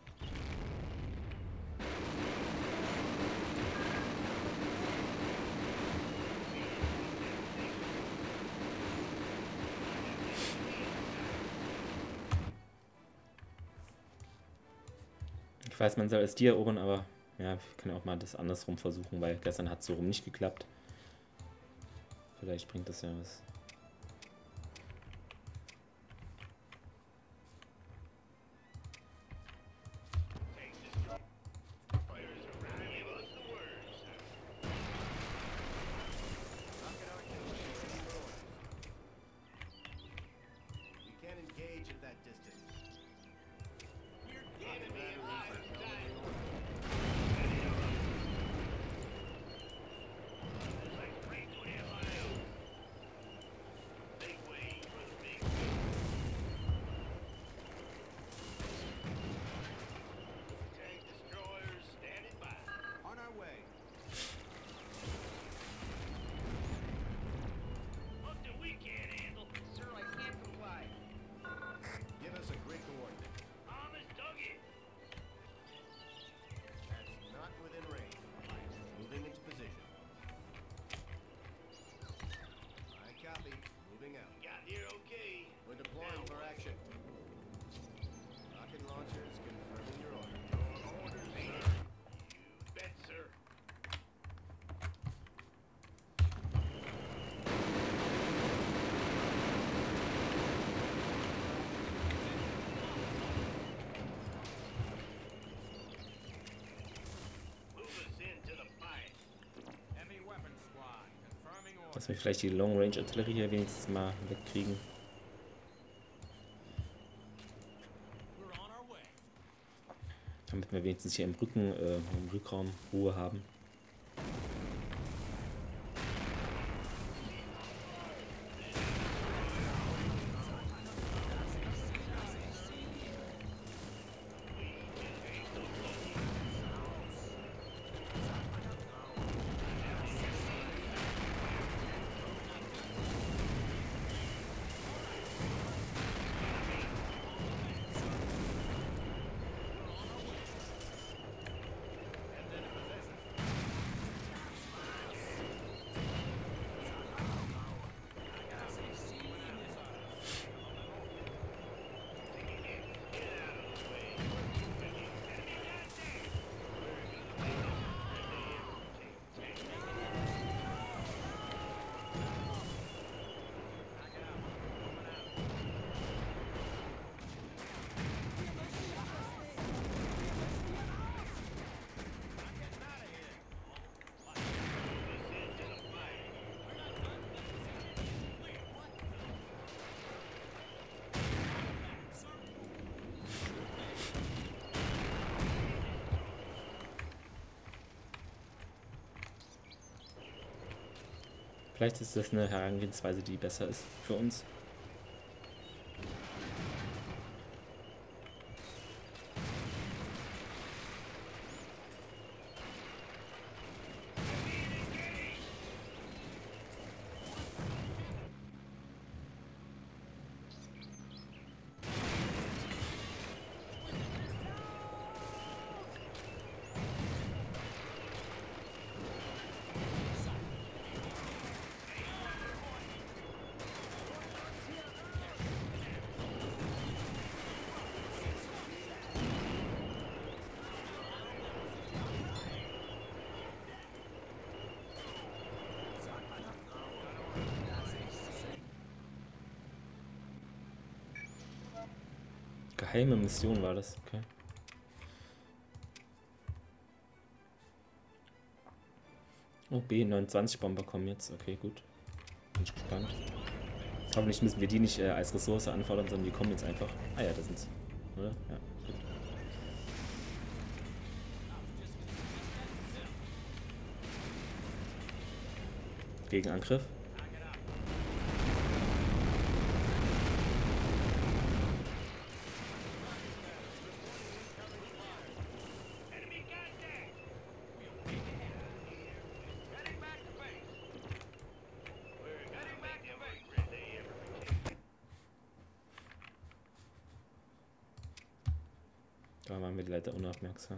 Ich weiß, man soll es die erobern, aber ja, wir können auch mal das andersrum versuchen, weil gestern hat es so rum nicht geklappt. Vielleicht bringt das ja was. Rocket artillery ready for orders. We can't engage at that distance. You're giving me a Batteries hard are now time. in order. On our way. Sir, I can't comply. Give us a grid coordinate. That's not within range. Moving into position. I copy. Moving out. We're deploying for action. Rocket launchers confirming your order. Heavy weapons squad. Confirming order. Dass wir vielleicht die Long Range Artillerie hier wenigstens mal wegkriegen. We're on our way. Damit wir wenigstens hier im Rücken, im Rückraum Ruhe haben. Vielleicht ist das eine Herangehensweise, die besser ist für uns. Geheime Mission war das, okay. Oh, B29-Bomber kommen jetzt, okay, gut. Bin ich gespannt. Hoffentlich müssen wir die nicht als Ressource anfordern, sondern die kommen jetzt einfach. Ah ja, da sind sie, oder? Ja, gut. Gegenangriff. Da waren wir leider unaufmerksam.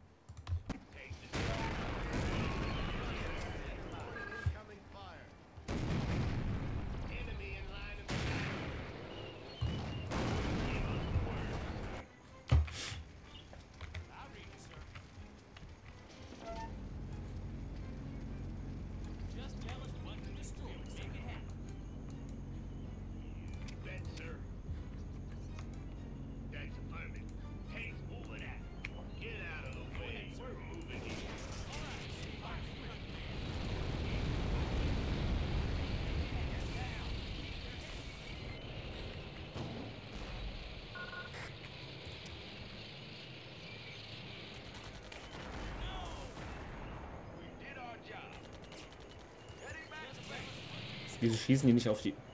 Wieso schießen die nicht auf die...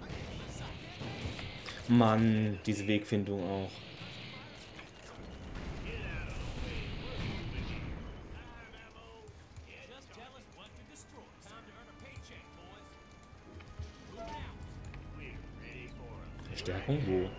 Mann, diese Wegfindung auch. Verstärkung wo?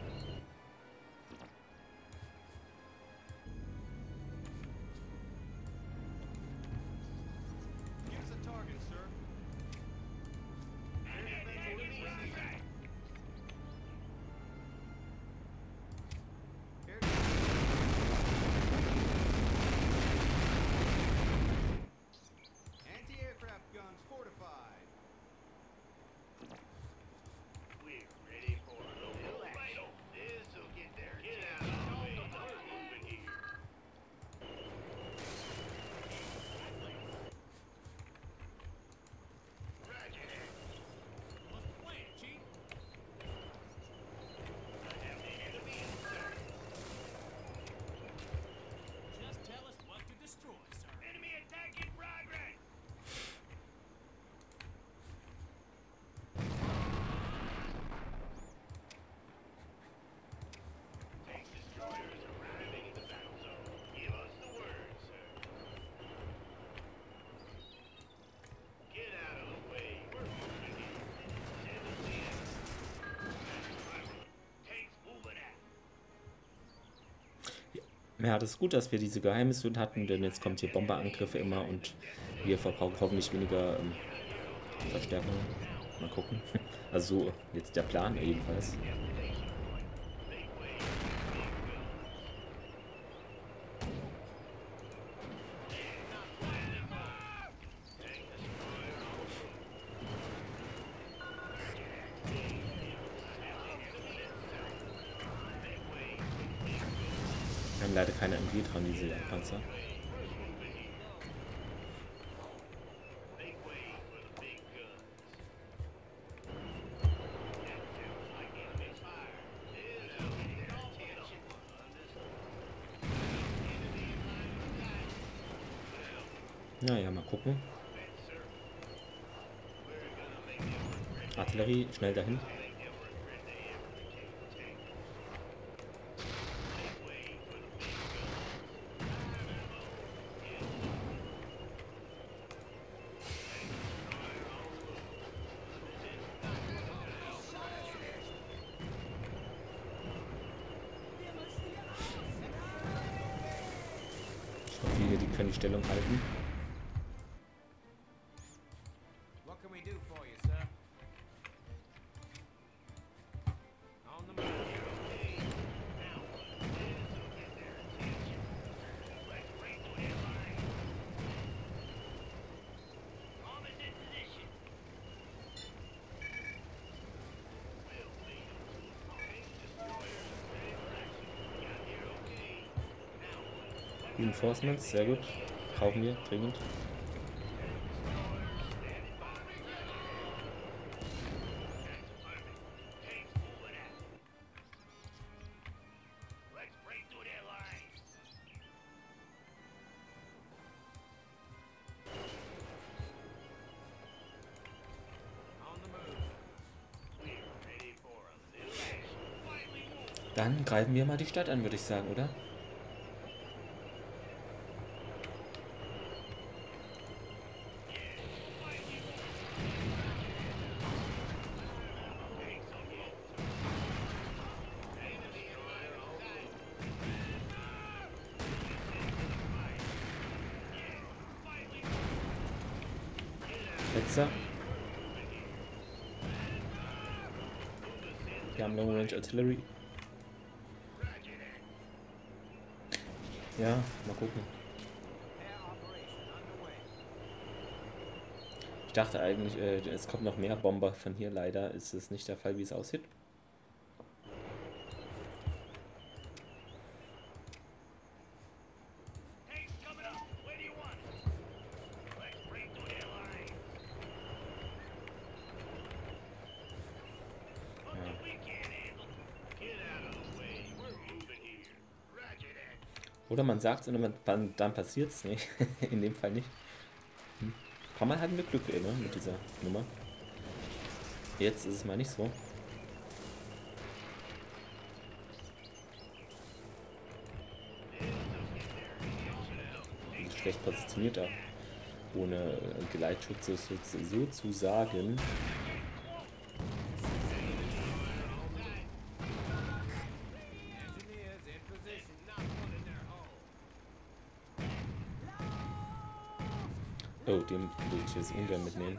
Ja, das ist gut, dass wir diese Geheimmission hatten, denn jetzt kommt hier Bomberangriffe immer und wir verbrauchen hoffentlich weniger Verstärkung. Mal gucken. Also so jetzt der Plan jedenfalls. Wir haben leider keine MG dran, diese Panzer. Naja, mal gucken. Artillerie, schnell dahin. Ich hoffe, hier, die können die Stellung halten. What can we do for you, sir? On the move. Reinforcements, sehr gut. Brauchen wir dringend. Dann greifen wir mal die Stadt an, würde ich sagen, oder? Hetzer. Wir haben Long Range Artillery. Ja, mal gucken. Ich dachte eigentlich, es kommt noch mehr Bomber von hier. Leider ist es nicht der Fall, wie es aussieht. Oder man sagt es und dann passiert es nicht. In dem Fall nicht. Ein paar Mal hatten wir Glück ne, mit dieser Nummer. Jetzt ist es mal nicht so. Schlecht positioniert da. Ohne Geleitschutz sozusagen. Oh, den will ich jetzt ungern mitnehmen.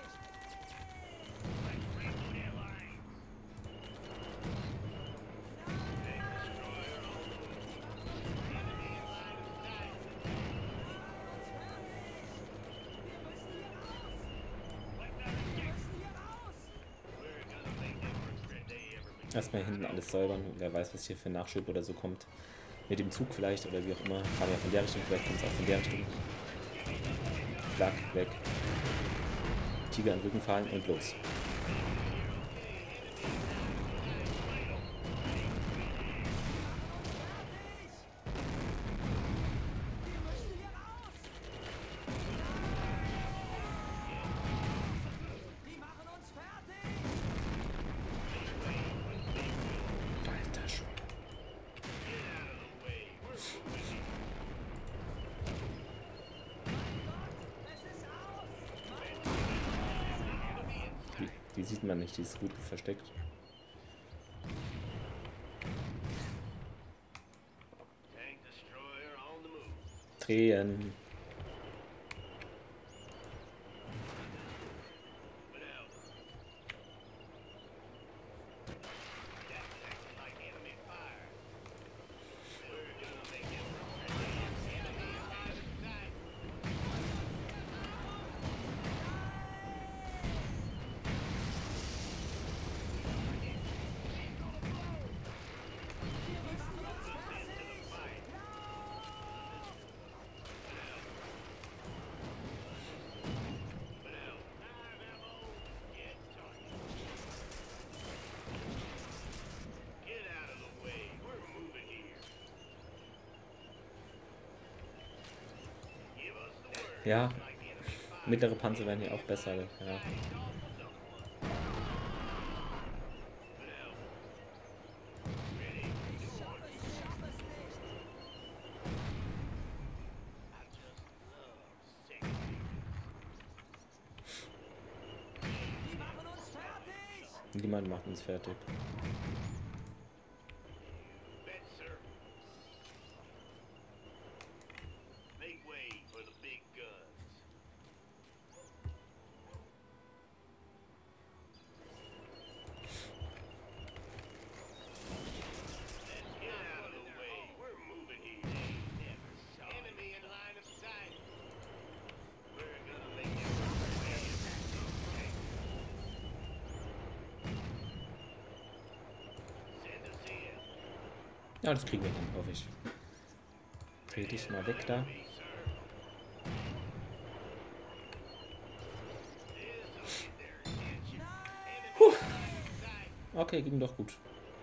Erstmal hinten alles säubern. Wer weiß, was hier für Nachschub oder so kommt. Mit dem Zug vielleicht oder wie auch immer. Kam ja von der Richtung, vielleicht kommt es auch von der Richtung. Flak, weg. Tiger an den Rücken fallen und los. Alter Schwede. Die sieht man nicht, die ist gut versteckt. Drehen. Ja, mittlere Panzer werden hier auch besser. Ja. Niemand macht uns fertig. Ja, das kriegen wir hin, hoffe ich. Dreh dich mal weg da. Puh. Okay, ging doch gut.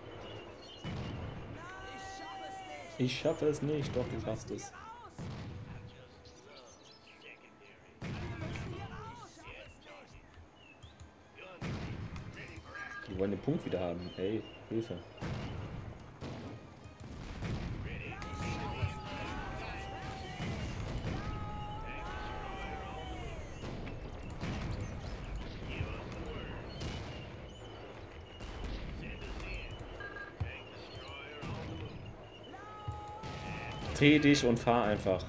Ich schaffe es nicht, doch du schaffst es. Die wollen den Punkt wieder haben. Ey, Hilfe. Dreh dich und fahr einfach.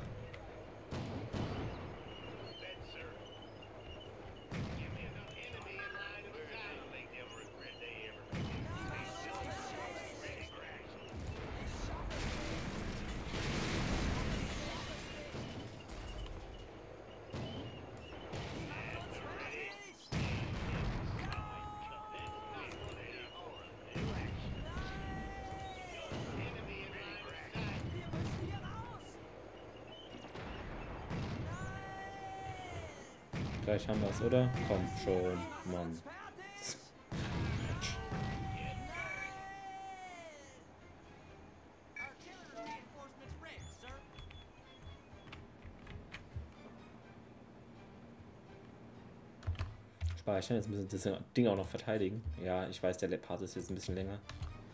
Gleich haben wir es, oder? Komm schon, Mann. Speichern, jetzt müssen wir das Ding auch noch verteidigen. Ja, ich weiß, der Part ist jetzt ein bisschen länger.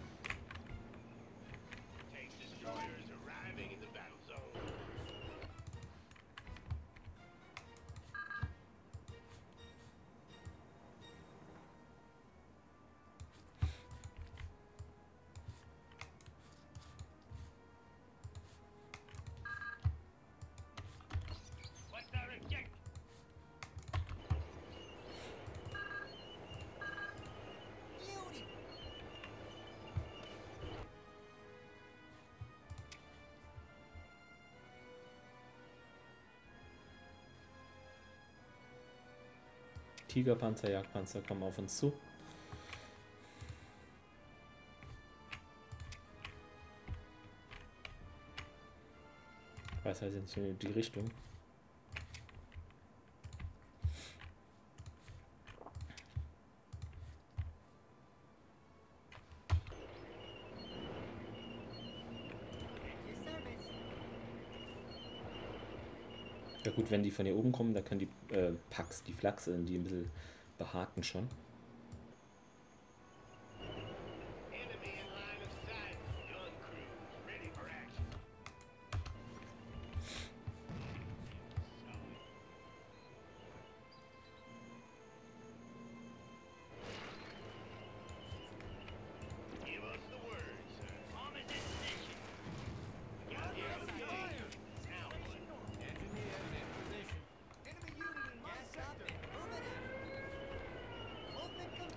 Tigerpanzer, Jagdpanzer kommen auf uns zu. Ich weiß halt jetzt nicht in die Richtung. Ja gut, wenn die von hier oben kommen, da können die Packs, die Flachsen, die ein bisschen behaken schon.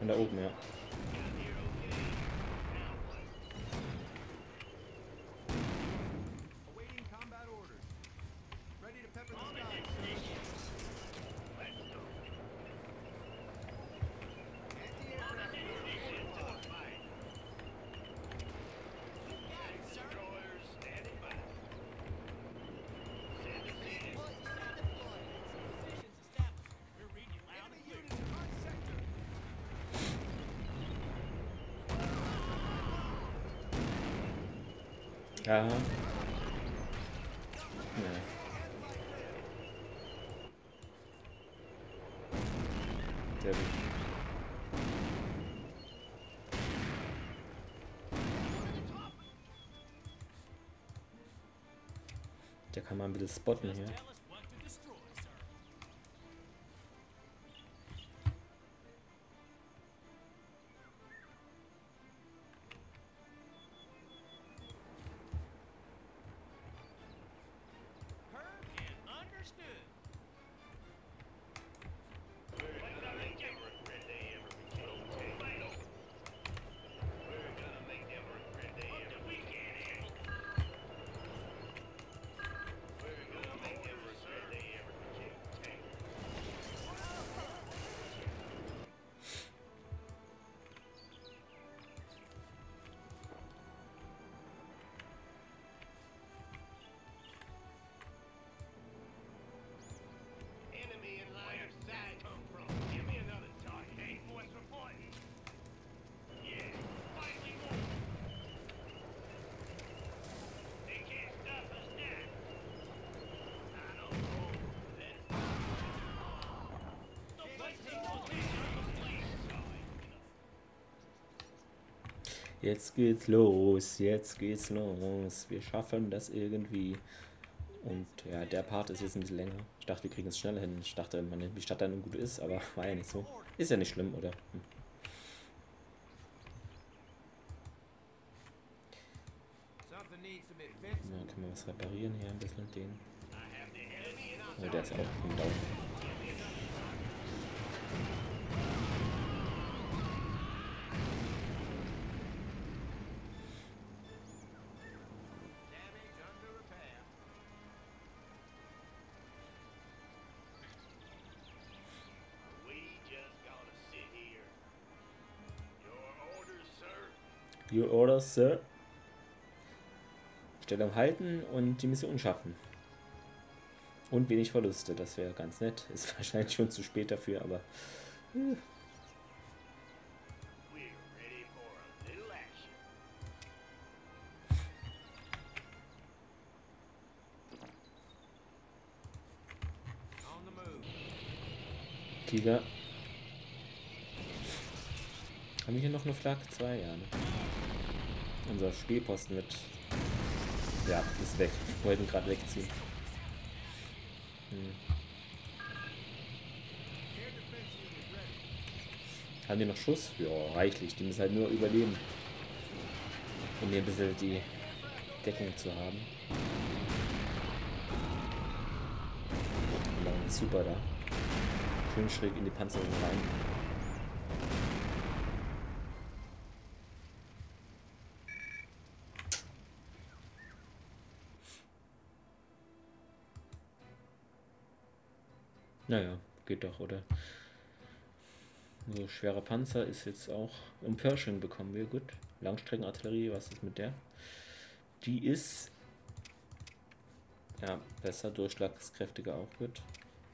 Von da oben, ja. Awaiting combat orders. Ready to pepper the skies. Anti-aircraft fortified. Got it, sir. Destroyers standing by. Send us in. Deploy, sir, deploy. Positions established. We're reading you loud and Enemy clear. units in our sector. Aha. Ja. Sehr gut. Der kann mal ein bisschen spotten hier. Tell us what to destroy, sir. Heard and understood. We're gonna make them regret they ever became king. We're gonna make them regret they ever became king. We're gonna make them regret they ever became king. Enemy in line of sight. Come from? Give me another target. Hey, force reporting. Yeah, finally moving. They can't stop us now. I don't know. Let's Jetzt geht's los, jetzt geht's los. Wir schaffen das irgendwie. Und ja, der Part ist jetzt ein bisschen länger. Ich dachte, wir kriegen es schneller hin. Ich dachte, die Stadt dann gut ist, aber war ja nicht so. Ist ja nicht schlimm, oder? Something needs some advanced. Ja, können wir was reparieren hier ein bisschen den. I have the enemy in Oh, der ist auch im Down. Damage under repair. We just gonna sit here. Your orders, sir. Your orders, Sir. Stellung halten und die Mission schaffen. Und wenig Verluste, das wäre ganz nett. Ist wahrscheinlich schon zu spät dafür, aber We're ready for a little action. On the move. Tiger. Haben wir hier noch eine Flak? 2, ja. Ne? Unser Spielposten wird. Ja, ist weg. Wir wollten gerade wegziehen. Air defense unit ready. Haben die noch Schuss? Ja, reichlich. Die müssen halt nur überleben. Um hier ein bisschen die Deckung zu haben. Und dann ist super da. Schön schräg in die Panzerung rein. Naja, geht doch, oder? So, schwerer Panzer ist jetzt auch im Pershing bekommen wir, gut. Langstreckenartillerie, was ist mit der? Die ist ja besser, durchschlagskräftiger auch gut.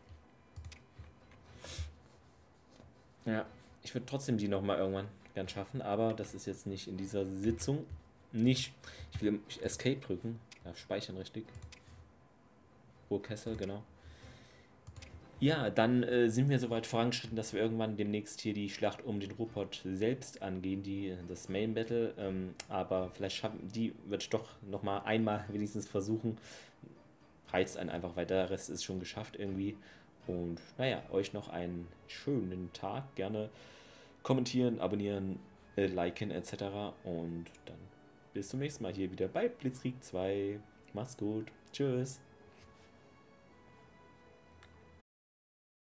Ja, ich würde trotzdem die nochmal irgendwann gern schaffen, aber das ist jetzt nicht in dieser Sitzung. Nicht. Ich will Escape drücken. Ja, speichern richtig. Ruhrkessel, genau. Ja, dann sind wir soweit vorangeschritten, dass wir irgendwann demnächst hier die Schlacht um den Ruhrpott selbst angehen, das Main Battle. Aber vielleicht schaffen die, wird ich doch nochmal einmal wenigstens versuchen. Reizt einen einfach weiter, der Rest ist schon geschafft irgendwie. Und naja, euch noch einen schönen Tag. Gerne kommentieren, abonnieren, liken etc. Und dann bis zum nächsten Mal hier wieder bei Blitzkrieg 2. Macht's gut. Tschüss.